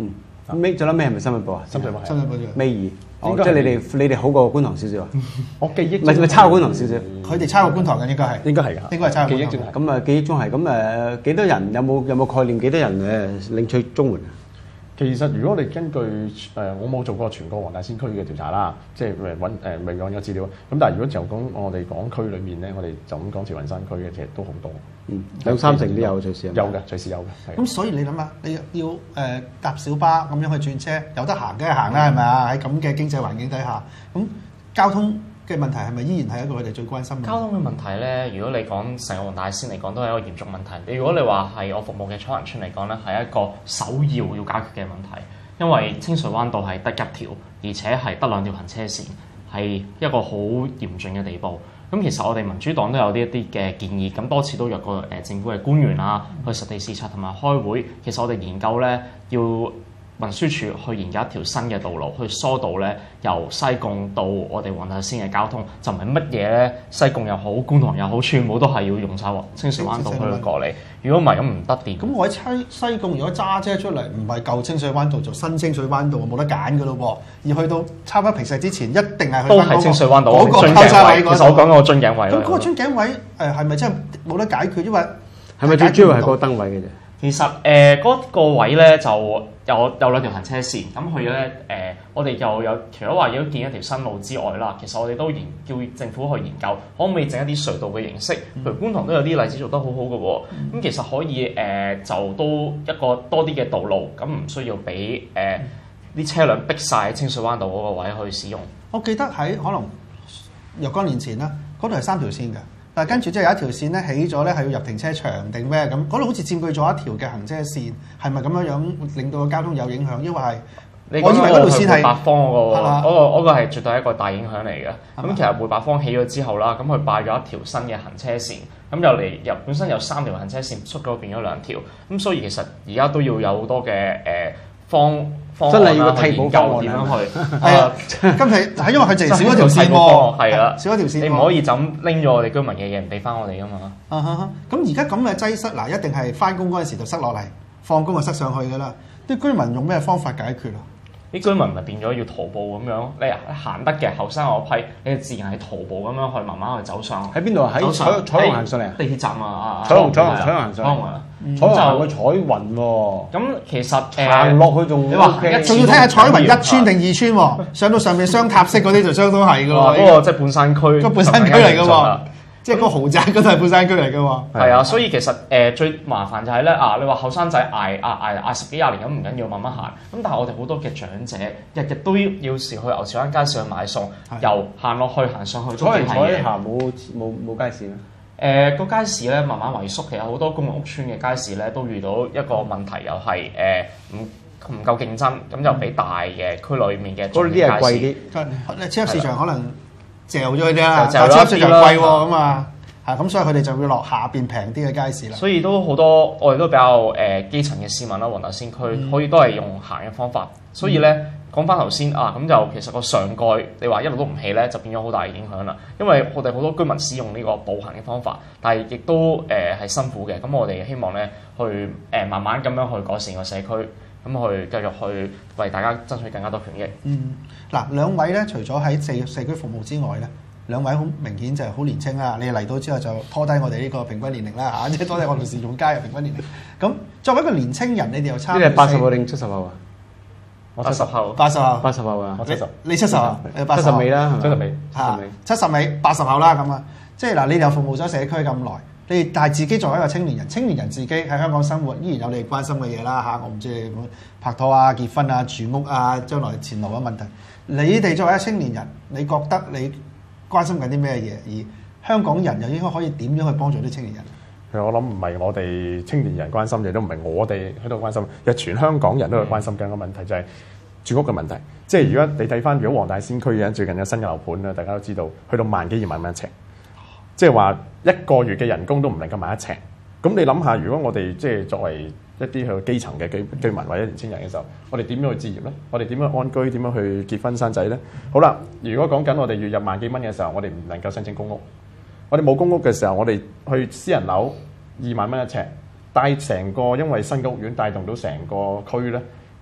尾最撚尾係咪深水埗啊？ 深水埗係深水埗尾二。哦， 應該係即係你哋你哋好過觀塘少少啊？ 我記憶唔係咪差過觀塘少少？ 佢哋差過觀塘嘅應該係， 應該係㗎， 應該係差過觀塘記憶中係。 咁啊，記憶中係咁誒，幾多人有冇有冇概念？幾多人誒領取綜援啊？ 其實如果我哋根據誒、呃，我冇做過全個黃大仙區嘅調查啦，即係誒揾誒未揾嘅資料。咁但係如果就講我哋港區裏面咧，我哋就咁講慈雲山區嘅，其實都好多。 嗯，兩三成都有隨時。 有嘅，隨時有嘅。係咁所以你諗下，你要誒、呃、搭小巴咁樣去轉車，有得行梗係行啦，係咪啊？喺咁嘅經濟環境底下，咁交通嘅問題係咪依然係一個佢哋最關心嘅？ 交通嘅問題咧，如果你講成個黃大仙嚟講，都係一個嚴重問題。你如果你話係我服務嘅彩雲村嚟講咧，係一個首要要解決嘅問題，因為清水灣道係得一條，而且係得兩條行車線，係一個好嚴峻嘅地步。咁其實我哋民主黨都有呢一啲嘅建議，咁多次都約過誒政府嘅官員啊，去實地視察同埋開會。其實我哋研究咧要運輸署去研究一條新嘅道路，去疏導咧由西貢到我哋黃大仙嘅交通，就唔係乜嘢咧西貢又好，觀塘又好，全部都係要用晒清水灣道去過嚟。如果唔係咁唔得掂。 咁我喺西西貢如果揸車出嚟，唔係舊清水灣道，就新清水灣道，冇得揀噶咯喎。而去到差唔多平石之前，一定係去都翻係清水灣道嗰個樽交叉頸位。 位嗰度。 其實我講緊個樽頸位啦。 咁嗰個樽頸位誒係咪真係冇得解決？因為係咪最主要係嗰個燈位嘅啫？ 其實誒嗰、呃那個位咧就有有兩條行車線，咁佢咧誒我哋又有除咗話要建一條新路之外啦，其實我哋都研叫政府去研究，可唔可以整一啲隧道嘅形式？譬如觀塘都有啲例子做得好好嘅喎，咁、嗯、其實可以誒、呃、就都一個多啲嘅道路，咁唔需要俾誒啲車輛逼晒喺清水灣道嗰個位去使用。 我記得喺可能若干年前啦，嗰度係三條線嘅。但係跟住之後有一條線咧起咗咧，係要入停車場定咩咁？嗰度好似佔據咗一條嘅行車線，係咪咁樣樣令到個交通有影響？因為係你我以為嗰條線係匯百方嗰、嗰個， 吧嗰、嗰個嗰、嗰個係絕對係一個大影響嚟嘅。咁吧其實匯百方起咗之後啦，咁佢霸咗一條新嘅行車線，咁又嚟又本身有三條行車線，縮咗變咗兩條。咁所以其實而家都要有好多嘅誒、呃、方。 真係要個替補方案點樣去？ 係啊，今日係因為佢淨係少一條線喎， 係啦， 少一條線。 你唔可以就咁拎咗我哋居民嘅嘢唔俾翻我哋噶嘛？ 啊哈！咁而家咁嘅擠塞，嗱一定係翻工嗰陣時就塞落嚟，放工就塞上去㗎啦。啲居民用咩方法解決啊？ 啲居民咪變咗要徒步咁樣，你行得嘅後生嗰批，你自然係徒步咁樣去慢慢去走上。 喺邊度啊？喺彩彩虹行上嚟啊？ 地鐵站啊！ 彩虹彩虹彩虹行上嚟。彩虹行去彩雲喎。 咁其實行落去仲你話仲要睇下彩雲一村定二村喎，上到上面雙塔式嗰啲就相當係㗎喎。 嗰個即係半山區， 個半山區嚟㗎喎。即係嗰個豪宅嗰度係半山區嚟㗎喎。 係啊，所以其實誒、呃、最麻煩就係咧啊，你話後生仔捱捱捱捱十幾廿年咁唔緊要，慢慢行。咁但係我哋好多嘅長者日日都要要時去牛池灣街市去買餸，由行落去行上去都幾係嘢。 彩雲彩霞冇冇冇街市咩？ 誒個、呃、街市咧慢慢萎縮，其實好多公共屋邨嘅街市咧都遇到一個問題，又係誒唔唔夠競爭，咁就比大嘅區裏面嘅嗰啲係貴啲。 你超級市場可能嚼咗佢啲啦， 但超級市場貴喎咁啊，係咁，所以佢哋就會落下邊平啲嘅街市啦。 所以都好多我哋都比較誒、呃、基層嘅市民啦，黃大仙區、嗯、可以都係用行嘅方法，所以咧。嗯講翻頭先啊，咁就其實個上蓋你話一路都唔起咧，就變咗好大嘅影響啦。因為我哋好多居民使用呢個步行嘅方法，但係亦都誒係、呃、辛苦嘅。咁我哋希望咧去誒、呃、慢慢咁樣去改善個社區，咁去繼續去為大家爭取更加多權益。 嗯，嗱兩位咧，除咗喺社社區服務之外咧，兩位好明顯就係好年青啦。你嚟到之後就拖低我哋呢個平均年齡啦嚇，即係拖低我哋時用街嘅平均年齡。咁作為一個年青人，你哋又參與？ 呢係八十號定七十號啊？ 我七十後， 八十後， 八十後啊！ 我七十， 你七十啊？ 七十尾啦， 七十尾， 嚇，七十尾，八十後啦咁啊！即係嗱，你哋又服務咗社區咁耐，你哋但係自己作為一個青年人，青年人自己喺香港生活，依然有你哋關心嘅嘢啦嚇。我唔知你拍拖啊、結婚啊、住屋啊、將來前路嘅問題。你哋作為一個青年人，你覺得你關心緊啲咩嘢？而香港人又應該可以點樣去幫助啲青年人？ 其實我諗唔係我哋青年人關心，亦都唔係我哋喺度關心，其實全香港人都係關心緊個問題，就係住屋嘅問題。即係如果你睇翻，如果黃大仙區嘅最近有新嘅樓盤咧，大家都知道去到萬幾二萬蚊一尺，即係話一個月嘅人工都唔能夠買一尺。咁你諗下，如果我哋即係作為一啲去基層嘅居居民或者年青人嘅時候，我哋點樣去置業咧？我哋點樣安居？點樣去結婚生仔咧？好啦，如果講緊我哋月入萬幾蚊嘅時候，我哋唔能夠申請公屋。我哋冇公屋嘅時候，我哋去私人樓二萬蚊一尺，帶成個因為新嘅屋苑帶動到成個區咧，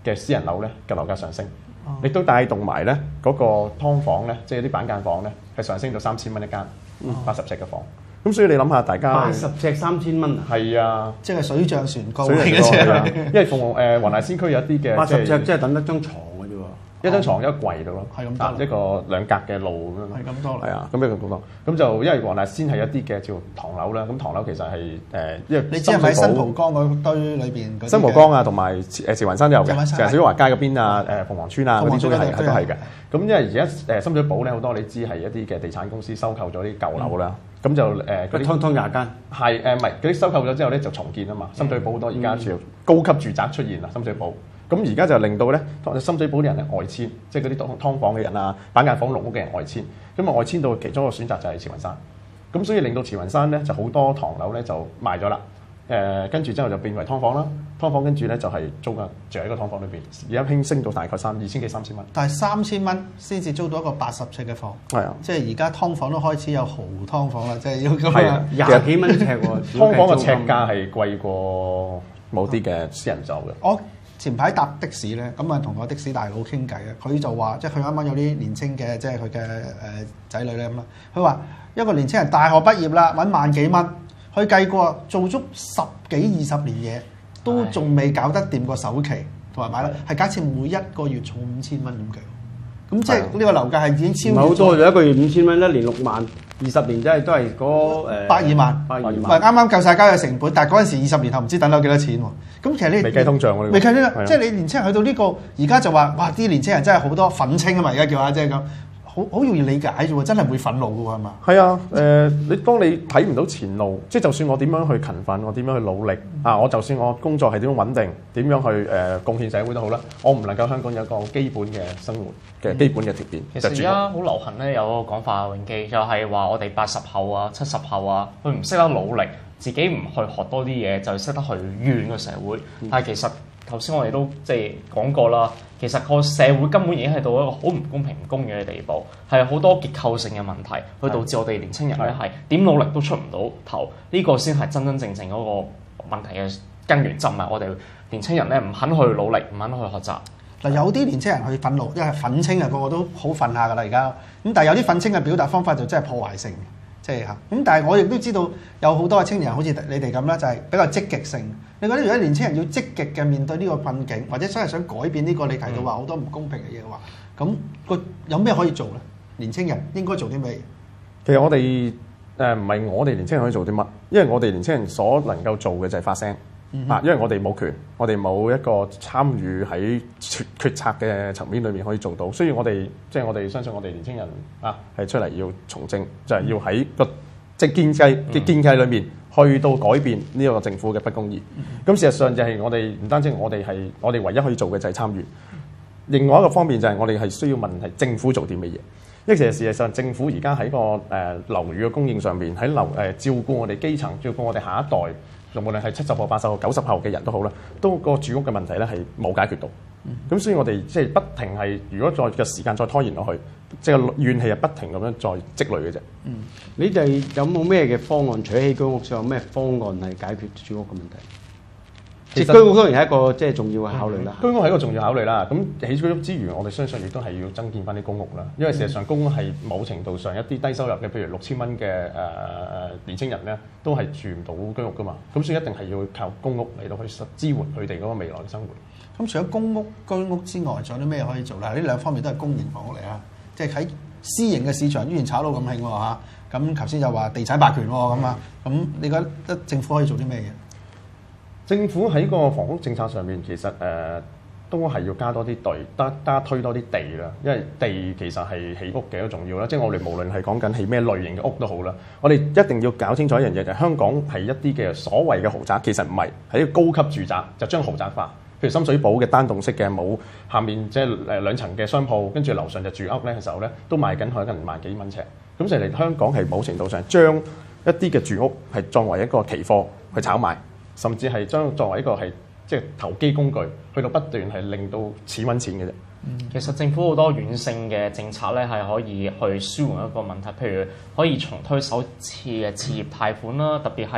嘅私人樓咧嘅樓價上升，亦都帶動埋咧嗰個劏房咧，即係啲板間房咧係上升到三千蚊一間，八十尺嘅房。咁所以你諗下，大家八十尺三千蚊啊！ 係啊， 即係水漲船高水嚟漲船高係啊嘅， 因為鳳凰誒黃大仙區有一啲嘅八十尺即係即係等一張床嘅啫喎， 一張床一個櫃度咯， 係咁多啊一個兩格嘅路咁樣咯。 係咁多啦係啊，咁一個咁多，咁就因為黃大仙係一啲嘅叫唐樓啦，咁唐樓其實係誒，因為你知係咪喺新深水埗蒲崗嗰堆裏邊嗰啲嘅新蒲崗啊，同埋誒慈雲山都有嘅， 慈雲山成日小華街嗰邊啊，誒鳳凰村啊嗰啲都係鳳凰村嗰度都係嘅都係。 咁因為而家誒深水埗咧好多你知係一啲嘅地產公司收購咗啲舊樓啦，咁就誒嗰啲佢劏劏廿間。 係誒唔係嗰啲收購咗之後咧就重建啊嘛，深水埗好多而家叫高級住宅出現啦，深水埗。咁而家就令到咧深水埗啲人咧外遷，即係嗰啲劏劏房嘅人啊、板間房籠屋嘅人外遷，咁啊外遷到其中一個選擇就係慈雲山。咁所以令到慈雲山咧就好多唐樓咧就賣咗啦。誒跟住之後就變為劏房啦，劏房跟住咧就係租緊住喺個劏房裏邊，而家輕升到大概三二千幾三千蚊。 但係三千蚊先至租到一個八十尺嘅房， 係啊， 即係而家劏房都開始有豪劏房啦，即係要咁係啊樣。 廿幾蚊尺喎， 劏房嘅尺價係貴過某啲嘅私人樓嘅。 我前排搭的士咧，咁啊同個的士大佬傾偈啊，佢就話，即係佢啱啱有啲年青嘅，即係佢嘅誒仔女咧咁啊，佢話一個年青人大學畢業啦，揾萬幾蚊，佢計過做足十幾二十年嘢，都仲未搞得掂個首期同埋買樓，係假設每一個月儲五千蚊咁計。咁即係呢個樓價係已經超越唔係好多，就一個月五千蚊，一年六萬，二十年真係都係嗰誒百二萬，唔係百二萬。 啱啱夠晒交嘅成本，但係嗰陣時二十年後唔知等樓幾多錢喎。咁其實你未計通脹喎呢個未計呢個， 係啊即係你年青人去到呢個，而家就話哇啲年青人真係好多憤青啊嘛，而家叫下即係咁，好好容易理解啫喎，真係會憤怒嘅喎係嘛？ 係啊，誒、你當你睇唔到前路，即係就算我點樣去勤奮，我點樣去努力啊，我就算我工作係點樣穩定，點樣去誒、貢獻社會都好啦，我唔能夠香港有一個基本嘅生活嘅基本嘅條件。 其實而就住家好流行咧，有個講法啊，永基就係話我哋八十後啊、七十後啊，佢唔識得努力，自己唔去學多啲嘢，就識得去怨個社會。但係其實頭先我哋都即係講過啦，其實個社會根本已經係到一個好唔公平、唔公義嘅地步，係好多結構性嘅問題，去導致我哋年青人咧係點努力都出唔到頭。呢、個先係真真正正嗰個問題嘅根源，就唔係我哋年青人咧唔肯去努力，唔肯去學習。 嗱，有啲年青人去憤怒，因為憤青啊，個個都好憤下㗎啦而家。咁但係有啲憤青嘅表達方法就真係破壞性嘅，即係嚇。咁但係我亦都知道有好多嘅青年人好似你哋咁啦，就係比較積極性。你覺得如果年青人要積極嘅面對呢個困境，或者真係想改變呢個你提到話好多唔公平嘅嘢嘅話，咁個有咩可以做咧？年青人應該做啲咩嘢？ 其實我哋誒唔係我哋年青人可以做啲乜，因為我哋年青人所能夠做嘅就係發聲。啊，因為我哋冇權，我哋冇一個參與喺決決策嘅層面裏面可以做到，所以我哋即係我哋相信我哋年青人啊，係出嚟要從政，就係、要喺個即係建制嘅建制裏面去到改變呢個政府嘅不公義。咁事實上就係我哋唔單止我哋係我哋唯一可以做嘅就係參與，另外一個方面就係我哋係需要問係政府做啲乜嘢。因為其實事實上政府而家喺個誒、呃、樓宇嘅供應上面，喺樓誒照顧我哋基層，照顧我哋下一代。無論係七十後、八十後、九十後嘅人都好啦，都個住屋嘅問題咧係冇解決到。咁、嗯、所以我哋即係不停係，如果再嘅時間再拖延落去，即係怨氣係不停咁樣再積累嘅啫。 嗯，你哋有冇咩嘅方案？除咗起居屋，仲有咩方案係解決住屋嘅問題？ 其實居屋當然係一個即係重要嘅考慮啦。 居屋係一個重要考慮啦。咁起居屋之餘，我哋相信亦都係要增建翻啲公屋啦。因為事實上公屋係某程度上一啲低收入嘅，譬如六千蚊嘅誒誒年青人咧，都係住唔到居屋噶嘛。咁所以一定係要靠公屋嚟到去支援佢哋嗰個未來嘅生活。 咁除咗公屋、居屋之外，仲有啲咩可以做咧？呢兩方面都係公營房屋嚟啊，即係喺私營嘅市場依然炒到咁興喎嚇。咁頭先又話地產霸權喎咁啊，咁你覺得政府可以做啲咩嘢？ 政府喺個房屋政策上面，其實誒、呃、都係要加多啲地，加加推多啲地啦。因為地其實係起屋嘅一個重要啦。即係我哋無論係講緊起咩類型嘅屋都好啦，我哋一定要搞清楚一樣嘢，就係、是、香港係一啲嘅所謂嘅豪宅，其實唔係係一個高級住宅，就將豪宅化。譬如深水埗嘅單棟式嘅冇下面即係誒兩層嘅商鋪，跟住樓上就住屋咧嘅時候咧，都賣緊可能萬幾蚊尺。咁就嚟香港係某程度上將一啲嘅住屋係作為一個期貨去炒賣。甚至係將作為一個係即係投機工具，去到不斷係令到錢揾錢嘅啫。 嗯、其實政府好多軟性嘅政策咧，係可以去舒緩一個問題，譬如可以重推首次嘅置業貸款啦，特別係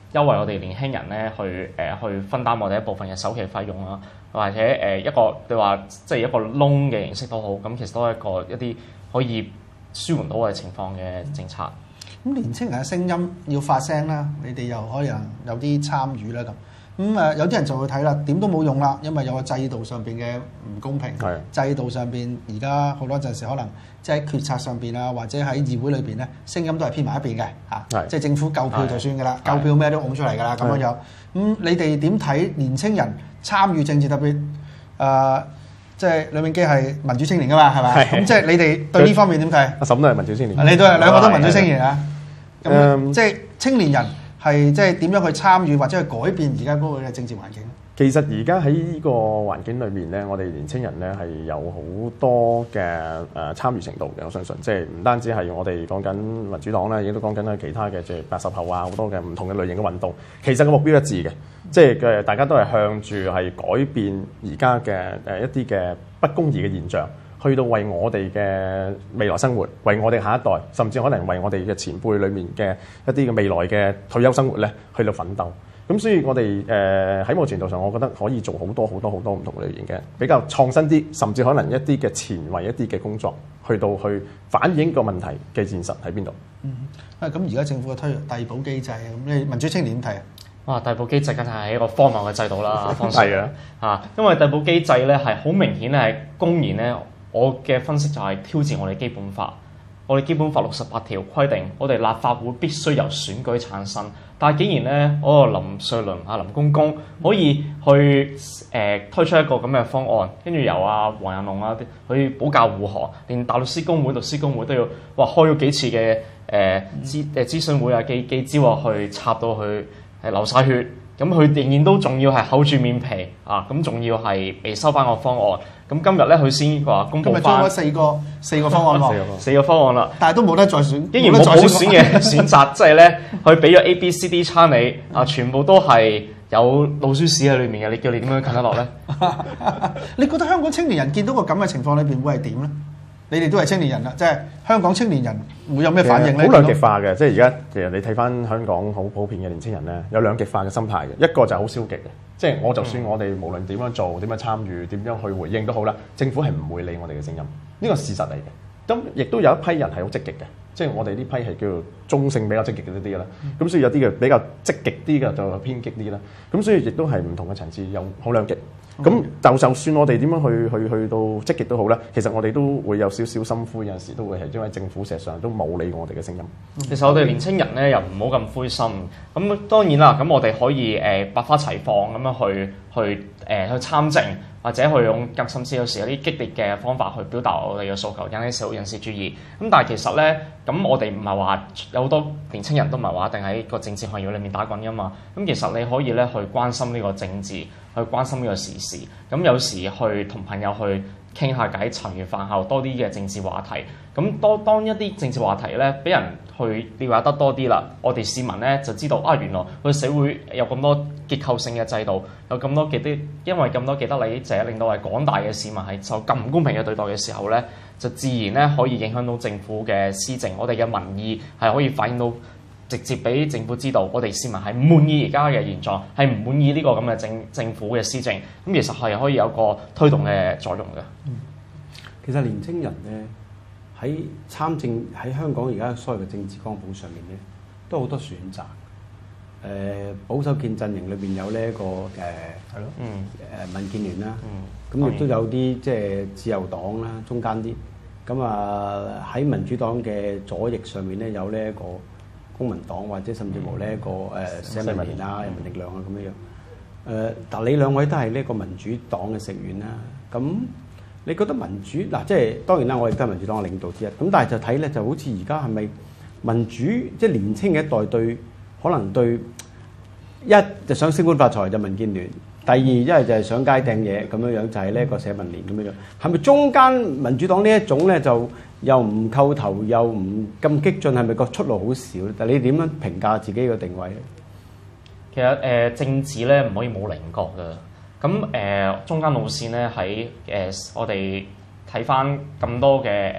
優惠我哋年輕人咧去誒、呃、去分擔我哋一部分嘅首期費用啦，或者誒、呃、一個你話即係一個 loan 嘅形式都好，咁其實都係一個一啲可以舒緩到我哋情況嘅政策。 咁年青人嘅聲音要發聲啦，你哋又可能有啲參與啦咁。咁誒有啲人就會睇啦，點都冇用啦，因為有個制度上邊嘅唔公平。 係制度上邊而家好多陣時可能即係決策上邊啊，或者喺議會裏邊咧，聲音都係偏埋一邊嘅嚇。 係即係政府夠票就算㗎啦， 係夠票咩都拱出嚟㗎啦咁樣樣。咁你哋點睇年青人參與政治，特別誒、呃、即係呂永基係民主青年㗎嘛係咪？ 係咁即係你哋對呢方面點睇？ 阿嬸都係民主青年， 你都係兩個都民主青年啊。咁、 嗯即係青年人係即係點樣去參與或者去改變而家嗰個嘅政治環境？ 其實而家喺呢個環境裏面咧，我哋年青人咧係有好多嘅誒參與程度嘅。我相信即係唔單止係我哋講緊民主黨啦，亦都講緊咧其他嘅即係八十後啊，好多嘅唔同嘅類型嘅運動。其實個目標一致嘅，即係嘅大家都係向住係改變而家嘅誒一啲嘅不公義嘅現象，去到為我哋嘅未來生活，為我哋下一代，甚至可能為我哋嘅前輩裏面嘅一啲嘅未來嘅退休生活咧，去到奮鬥。咁所以我哋誒喺某程度上，我覺得可以做好多好多好多唔同類型嘅比較創新啲，甚至可能一啲嘅前衞一啲嘅工作，去到去反映個問題嘅現實喺邊度。 嗯，啊咁而家政府嘅推遞補機制，咁你民主青年點睇啊？ 哇！遞補機制梗係一個荒謬嘅制度啦，方 Sir 係啊， 嚇，因為遞補機制咧係好明顯咧係公然咧，我嘅分析就係挑戰我哋基本法。我哋基本法六十八條規定，我哋立法會必須由選舉產生，但係竟然咧，嗰個林瑞麟啊林公公可以去誒、呃、推出一個咁嘅方案，跟住由啊黃仁龍啊去保駕護航，連大律師公會、律師公會都要話開咗幾次嘅誒諮誒諮詢會啊、記記招啊，去插到去係流晒血，咁佢仍然都仲要係厚住面皮啊，咁仲要係未收翻個方案。咁今日咧，佢先話公佈今日翻將嗰四個四個方案喎， 四個方案啦， 但係都冇得再選， 竟然冇補選嘅選擇，即係咧，佢俾咗 A、B、C、D 餐你啊，全部都係有老鼠屎喺裏面嘅，你叫你點樣啃得落咧？ 你覺得香港青年人見到個咁嘅情況裏邊會係點咧？你哋都係青年人啦，即係香港青年人會有咩反應咧？ 好兩極化嘅，即係而家其實你睇翻香港好普遍嘅年青人咧，有兩極化嘅心態嘅，一個就係好消極嘅，即係我就算我哋無論點樣做、點樣參與、點樣去回應都好啦，政府係唔會理我哋嘅聲音，呢個事實嚟嘅。咁亦都有一批人係好積極嘅，即係我哋呢批係叫做中性比較積極嘅啲嘅啦。咁所以有啲嘅比較積極啲嘅就偏激啲啦。咁所以亦都係唔同嘅層次，有好兩極。咁就就算我哋點樣去去去到積極都好啦，其實我哋都會有少少心灰，有陣時都會係因為政府事實上都冇理我哋嘅聲音。 其實我哋年青人咧又唔好咁灰心。咁當然啦，咁我哋可以誒、呃、百花齊放咁樣去去誒、呃、去參政，或者去用更甚至有時有啲激烈嘅方法去表達我哋嘅訴求，引起社會人士注意。咁但係其實咧，咁我哋唔係話有好多年青人都唔係話一定喺個政治行業裏面打滾噶嘛。咁其實你可以咧去關心呢個政治，去關心呢個時事。咁有時去同朋友去傾下偈，茶餘飯後多啲嘅政治話題。咁多當一啲政治話題咧，俾人去了解得多啲啦，我哋市民咧就知道啊，原來個社會有咁多結構性嘅制度，有咁多嘅啲，因為咁多既得利益者，令到係廣大嘅市民係受咁唔公平嘅對待嘅時候咧，就自然咧可以影響到政府嘅施政，我哋嘅民意係可以反映到直接俾政府知道，我哋市民係唔滿意而家嘅現狀，係唔滿意呢個咁嘅政政府嘅施政，咁其實係可以有個推動嘅作用嘅。 嗯，其實年青人咧喺參政喺香港而家所謂嘅政治光譜上面咧，都好多選擇。誒、呃、保守建陣營裏邊有呢一個誒係咯，嗯誒民建聯啦，咁亦、嗯、都有啲即係自由黨啦，中間啲。咁啊喺民主黨嘅左翼上面咧，有呢一個公民黨或者甚至乎呢一個誒社民連啊、人民力量啊咁樣樣。誒，但你兩位都係呢個民主黨嘅成員啦。咁你覺得民主嗱，即係當然啦，我亦都係民主黨嘅領導之一。咁但係就睇咧，就好似而家係咪民主即係年青嘅一代對可能對一就想升官發財就民建聯，第二一係就係上街掟嘢咁樣樣，就係呢一個社民連咁樣樣。係咪中間民主黨呢一種咧就又唔扣頭又唔咁激進，係咪個出路好少咧？但係你點樣評價自己個定位咧？ 其實誒、呃、政治咧唔可以冇稜角㗎。咁誒、呃、中間路線咧喺誒我哋睇翻咁多嘅誒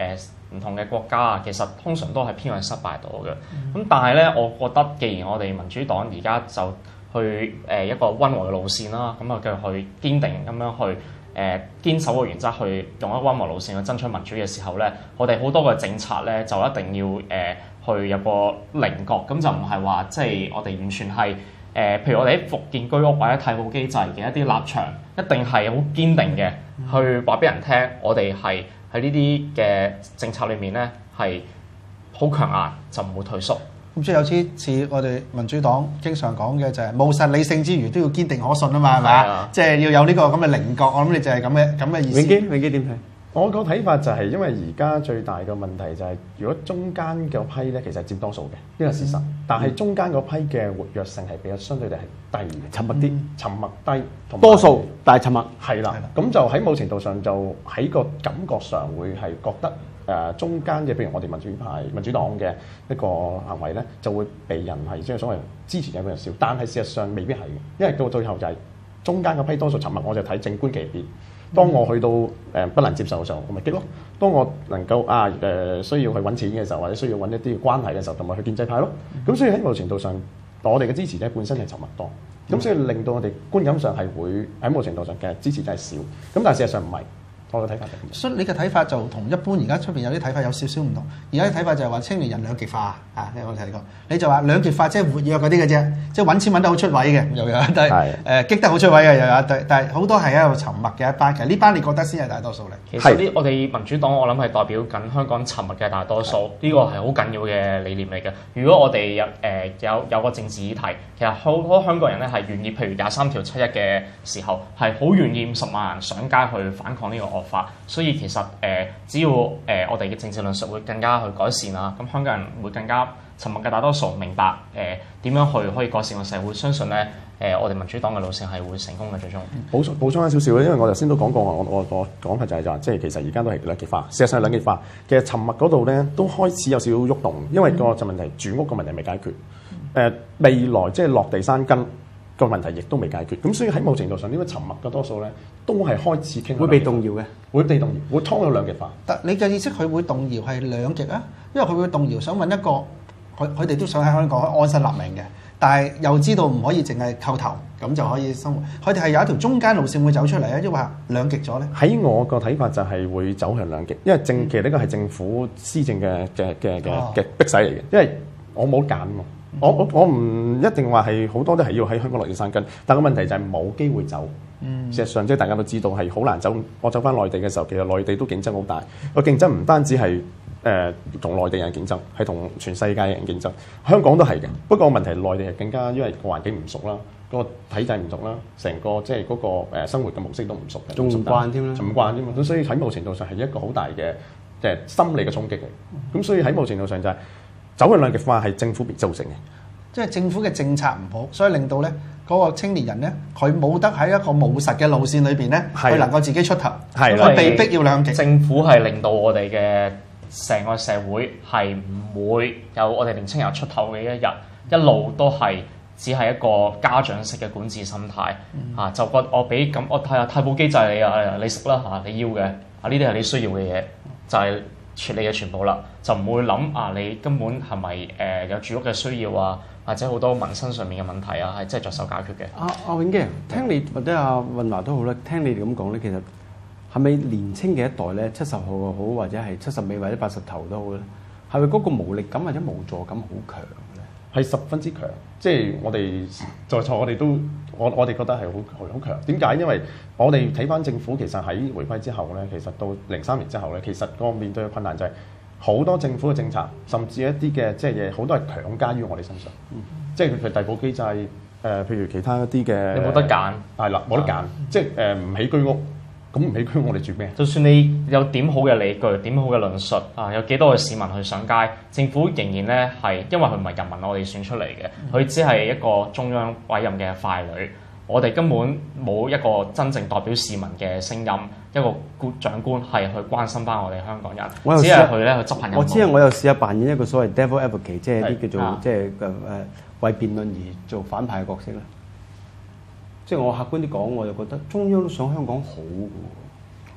唔同嘅國家啊，其實通常都係偏向失敗到嘅。咁但係咧，我覺得既然我哋民主黨而家就去誒一個溫和嘅路線啦，咁啊繼續去堅定咁樣去誒、呃、堅守個原則，去用一個溫和路線去爭取民主嘅時候咧，我哋好多嘅政策咧就一定要誒、呃、去有個棱角，咁就唔係話即係我哋完全係誒、呃，譬如我哋喺復建居屋或者替補機制嘅一啲立場，一定係好堅定嘅，去話俾人聽，我哋係喺呢啲嘅政策裏面咧係好強硬，就唔會退縮。 咁即係有啲似我哋民主黨經常講嘅就係務實理性之餘都要堅定可信啊嘛，係咪啊？即係要有呢個咁嘅棱角，我諗你就係咁嘅咁嘅意思。 永基，永基點睇？ 我個睇法就係因為而家最大嘅問題就係，如果中間嗰批咧其實係佔多數嘅，呢個事實。但係中間嗰批嘅活躍性係比較相對地係低嘅， 沉默啲， 沉默低，同多數但係沉默。 係啦，咁就喺某程度上就喺個感覺上會係覺得誒、呃、中間嘅，譬如我哋民主派、民主黨嘅一個行為咧，就會被人係即係所謂支持者比較少，但係事實上未必係嘅，因為到最後就係中間嗰批多數沉默，我就睇靜觀其變。當我去到誒、呃、不能接受嘅時候，我咪激咯。當我能夠啊誒、呃、需要去揾錢嘅時候，或者需要揾一啲關係嘅時候，同埋去建制派咯。咁所以喺某程度上，我哋嘅支持者本身係沉默多，咁所以令到我哋觀感上係會喺某程度上嘅支持者係少。咁但係事實上唔係。我嘅睇法係咁。 所以你嘅睇法就同一般而家出邊有啲睇法有少少唔同。而家啲睇法就係話青年人兩極化啊！你我提過，你就話兩極化即係活躍嗰啲嘅啫，即係揾錢揾得好出位嘅，又有一堆誒激得好出位嘅，又有一堆。但係好多係喺度沉默嘅一班。其實呢班你覺得先係大多數嚟。 其實呢，我哋民主黨我諗係代表緊香港沉默嘅大多數，呢個係好緊要嘅理念嚟嘅。如果我哋有誒、呃、有有個政治議題，其實好多香港人咧係願意，譬如廿三條七一嘅時候，係好願意五十萬人上街去反抗呢個惡法，所以其實誒、呃，只要誒、呃、我哋嘅政治論述會更加去改善啦，咁香港人會更加沉默嘅大多數明白誒點、呃、樣去可以改善個社會，相信咧誒、呃、我哋民主黨嘅路線係會成功嘅最終。 補充補充一少少咧，因為我頭先都講過，我我我講法就係就話，即係其實而家都係兩極化，事實上係兩極化。其實沉默嗰度咧都開始有少少喐動，因為個就問題住屋個問題未解決，誒、呃、未來即係落地生根個問題亦都未解決，咁所以喺某程度上呢個沉默嘅多數咧都係開始傾會被動搖嘅， 會被動搖，會拖到兩極化。 但你嘅意思佢會動搖係兩極啊？因為佢會動搖，想揾一個佢佢哋都想喺香港安身立命嘅，但係又知道唔可以淨係叩頭咁就可以生活。佢哋係有一條中間路線會走出嚟啊，抑或兩極咗咧？喺我個睇法就係會走向兩極，因為政其實呢個係政府施政嘅嘅嘅嘅嘅迫使嚟嘅，因為我冇揀喎。我我我唔一定話係好多都係要喺香港落地生根，但個問題就係冇機會走。嗯、事實上，即係大家都知道係好難走。我走翻內地嘅時候，其實內地都競爭好大。個競爭唔單止係誒同內地人競爭，係同全世界嘅人競爭。香港都係嘅，不過問題內地係更加因為個環境唔熟啦，個體制唔熟啦，成個即係嗰個誒生活嘅模式都唔熟嘅， 仲唔慣添啦， 仲唔慣添嘛。咁所以喺某程度上係一個好大嘅即係心理嘅衝擊嚟。咁所以喺某程度上就係、是。走向兩極化係政府造成嘅， 即係政府嘅政策唔好，所以令到咧嗰個青年人咧，佢冇得喺一個務實嘅路線裏邊咧，佢能夠自己出頭，佢被逼要兩極。 政府係令到我哋嘅成個社會係唔會有我哋年青人出頭嘅一日，一路都係只係一個家長式嘅管治心態、嗯、啊！就覺我俾咁我睇下替補機制你啊，你食啦嚇，你要嘅啊，呢啲係你需要嘅嘢，就係、是。處理嘅全部啦，就唔會諗啊！你根本係咪誒有住屋嘅需要啊，或者好多民生上面嘅問題啊，係真係着手解決嘅。阿阿永基，聽你或者阿運華都好啦，聽你哋咁講咧，其實係咪年青嘅一代咧，七十後又好，或者係七十尾或者八十頭都好咧，係咪嗰個無力感或者無助感好強咧？ 係十分之強，即係我哋在座我哋都我我哋覺得係好好強。點解？因為我哋睇翻政府其實喺回歸之後咧，其實到零三年之後咧，其實個面對嘅困難就係好多政府嘅政策，甚至一啲嘅即係嘢好多係強加於我哋身上。嗯、即係譬如遞補機制，誒、呃、譬如其他一啲嘅， 你冇得揀， 係啦，冇得揀，嗯、即係誒唔起居屋。咁唔起居屋我哋住咩？就算你有點好嘅理據、點好嘅論述啊，有幾多個市民去上街，政府仍然咧係因為佢唔係人民我哋選出嚟嘅，佢只係一個中央委任嘅傀儡，我哋根本冇一個真正代表市民嘅聲音，一個官長官係去關心翻我哋香港人，只係佢咧去執行任務。 我知啊，我又試下扮演一個所謂 devil advocate，即係啲叫做即係誒誒為辯論而做反派嘅角色啦。即係我客觀啲講，我就覺得中央都想香港好嘅喎。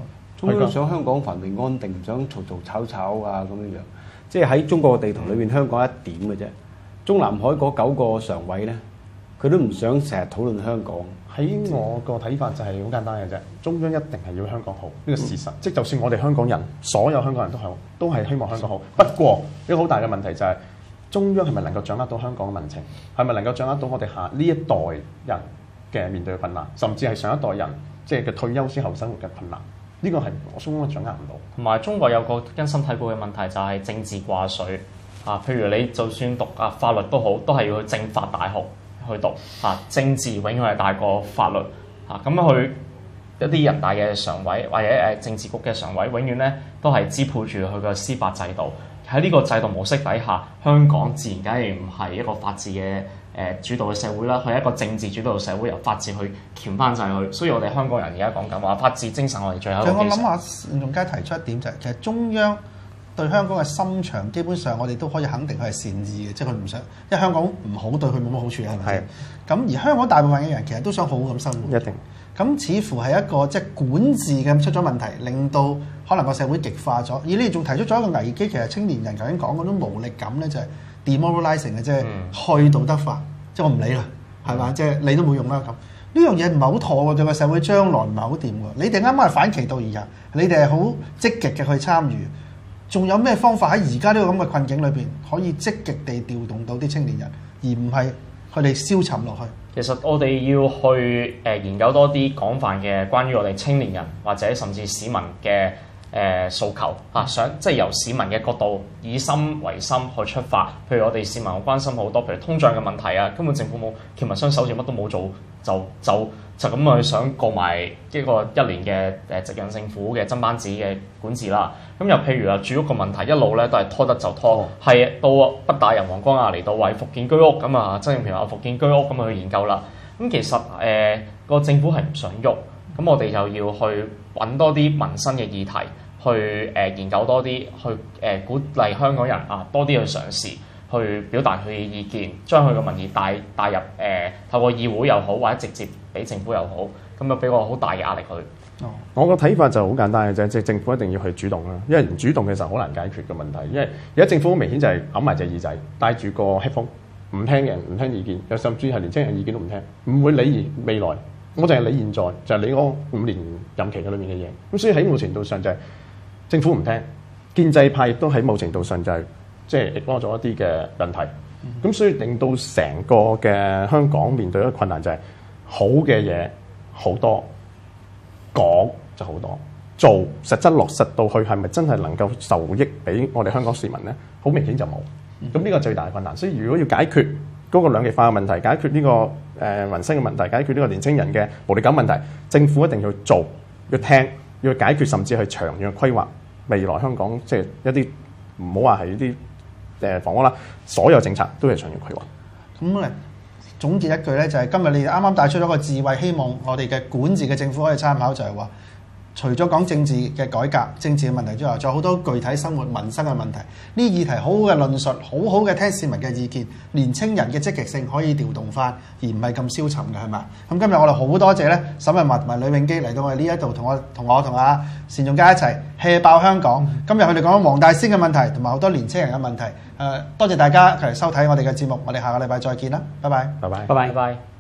中央想香港繁榮安定，唔想嘈嘈吵吵啊咁樣樣。即係喺中國嘅地圖裏邊，香港一點嘅啫。中南海嗰九個常委咧，佢都唔想成日討論香港。 喺我個睇法就係好簡單嘅啫，中央一定係要香港好呢個事實。即係就算我哋香港人，所有香港人都係都係希望香港好。不過一個好大嘅問題就係中央係咪能夠掌握到香港嘅民情？係咪能夠掌握到我哋下呢一代人嘅面對嘅困難，甚至係上一代人即係嘅退休之後生活嘅困難？呢個係我中央掌握唔到。 同埋中國有個根深蒂固嘅問題就係政治掛帥啊，譬如你就算讀啊法律都好，都係要去政法大學去讀啊，政治永遠係大過法律啊，咁樣去一啲人大嘅常委或者誒政治局嘅常委，永遠咧都係支配住佢個司法制度。喺呢個制度模式底下，香港自然梗係唔係一個法治嘅誒主導嘅社會啦，佢係一個政治主導嘅社會，由法治去鉗翻晒佢。所以我哋香港人而家講緊話法治精神，我哋最後一個基石。 我諗下，吳仲佳提出一點就係、是，其實中央對香港嘅心腸，基本上我哋都可以肯定佢係善意嘅，即係佢唔想，因為香港唔好對佢冇乜好處嘅，係咪先？咁而香港大部分嘅人其實都想好好咁生活。 一定。 咁似乎係一個即係管治嘅出咗問題，令到可能個社會極化咗。而你仲提出咗一個危機，其實青年人頭先講嗰種無力感咧，就係 demoralizing 嘅，即係去道德化，即係我唔理啦，係嘛？即係你都冇用啦咁。呢樣嘢唔係好妥喎，對個社會將來唔係好掂喎。你哋啱啱係反其道而行，你哋係好積極嘅去參與。仲有咩方法喺而家呢個咁嘅困境裏邊，可以積極地調動到啲青年人，而唔係佢哋消沉落去？ 其實我哋要去誒研究多啲廣泛嘅關於我哋青年人或者甚至市民嘅誒訴求啊，想即係由市民嘅角度以心為心去出發。譬如我哋市民好關心好多，譬如通脹嘅問題啊，根本政府冇翹埋雙手，乜都冇做，就就就咁去想過埋一個一年嘅誒直任政府嘅真班子嘅管治啦。咁又譬如啊，住屋個問題一路咧都係拖得就拖，係、哦、到北大人黃光亞嚟到為復建居屋咁啊，曾蔭權話復建居屋咁去研究啦。咁其實誒個、呃、政府係唔想喐，咁我哋就要去揾多啲民生嘅議題，去誒、呃、研究多啲，去誒、呃、鼓勵香港人啊多啲去嘗試，去表達佢嘅意見，將佢嘅民意帶帶入誒、呃、透過議會又好，或者直接俾政府又好，咁就俾個好大嘅壓力佢。 哦、我個睇法就好簡單嘅啫，即係政府一定要去主動啦，因為唔主動嘅時候好難解決嘅問題。因為而家政府好明顯就係揞埋隻耳仔，戴住個 headphone，唔聽人，唔聽意見，有甚至係年輕人意見都唔聽，唔會理未來。我淨係理現在，就係、是、你嗰五年任期嘅裏面嘅嘢。咁所以喺某程度上就係政府唔聽，建制派亦都喺某程度上就係即係 ignore 咗一啲嘅問題。咁、嗯、所以令到成個嘅香港面對一個困難就係、是、好嘅嘢好多。講就好多，做實質落實到去係咪真係能夠受益俾我哋香港市民咧？好明顯就冇。咁呢個最大嘅困難。所以如果要解決嗰個兩極化嘅問題，解決呢、這個誒、呃、民生嘅問題，解決呢個年青人嘅無力感問題，政府一定要做，要聽，要解決，甚至係長遠嘅規劃未來香港即係一啲唔好話係呢啲誒房屋啦，所有政策都係長遠規劃。 咁咧。總結一句咧，就係今日你啱啱帶出咗個智慧，希望我哋嘅管治嘅政府可以參考，就係話，除咗講政治嘅改革、政治嘅問題之外，仲有好多具體生活民生嘅問題。呢議題好好嘅論述，好好嘅聽市民嘅意見，年青人嘅積極性可以調動翻，而唔係咁消沉嘅，係嘛？咁今日我哋好多謝咧，沈運汶同埋呂永基嚟到我哋呢一度，同我同我同阿單仲佳一齊 hea 爆香港。今日佢哋講黃大仙嘅問題，同埋好多年青人嘅問題。誒、呃，多謝大家嚟收睇我哋嘅節目，我哋下個禮拜再見啦，拜拜， 拜拜， 拜拜，拜拜。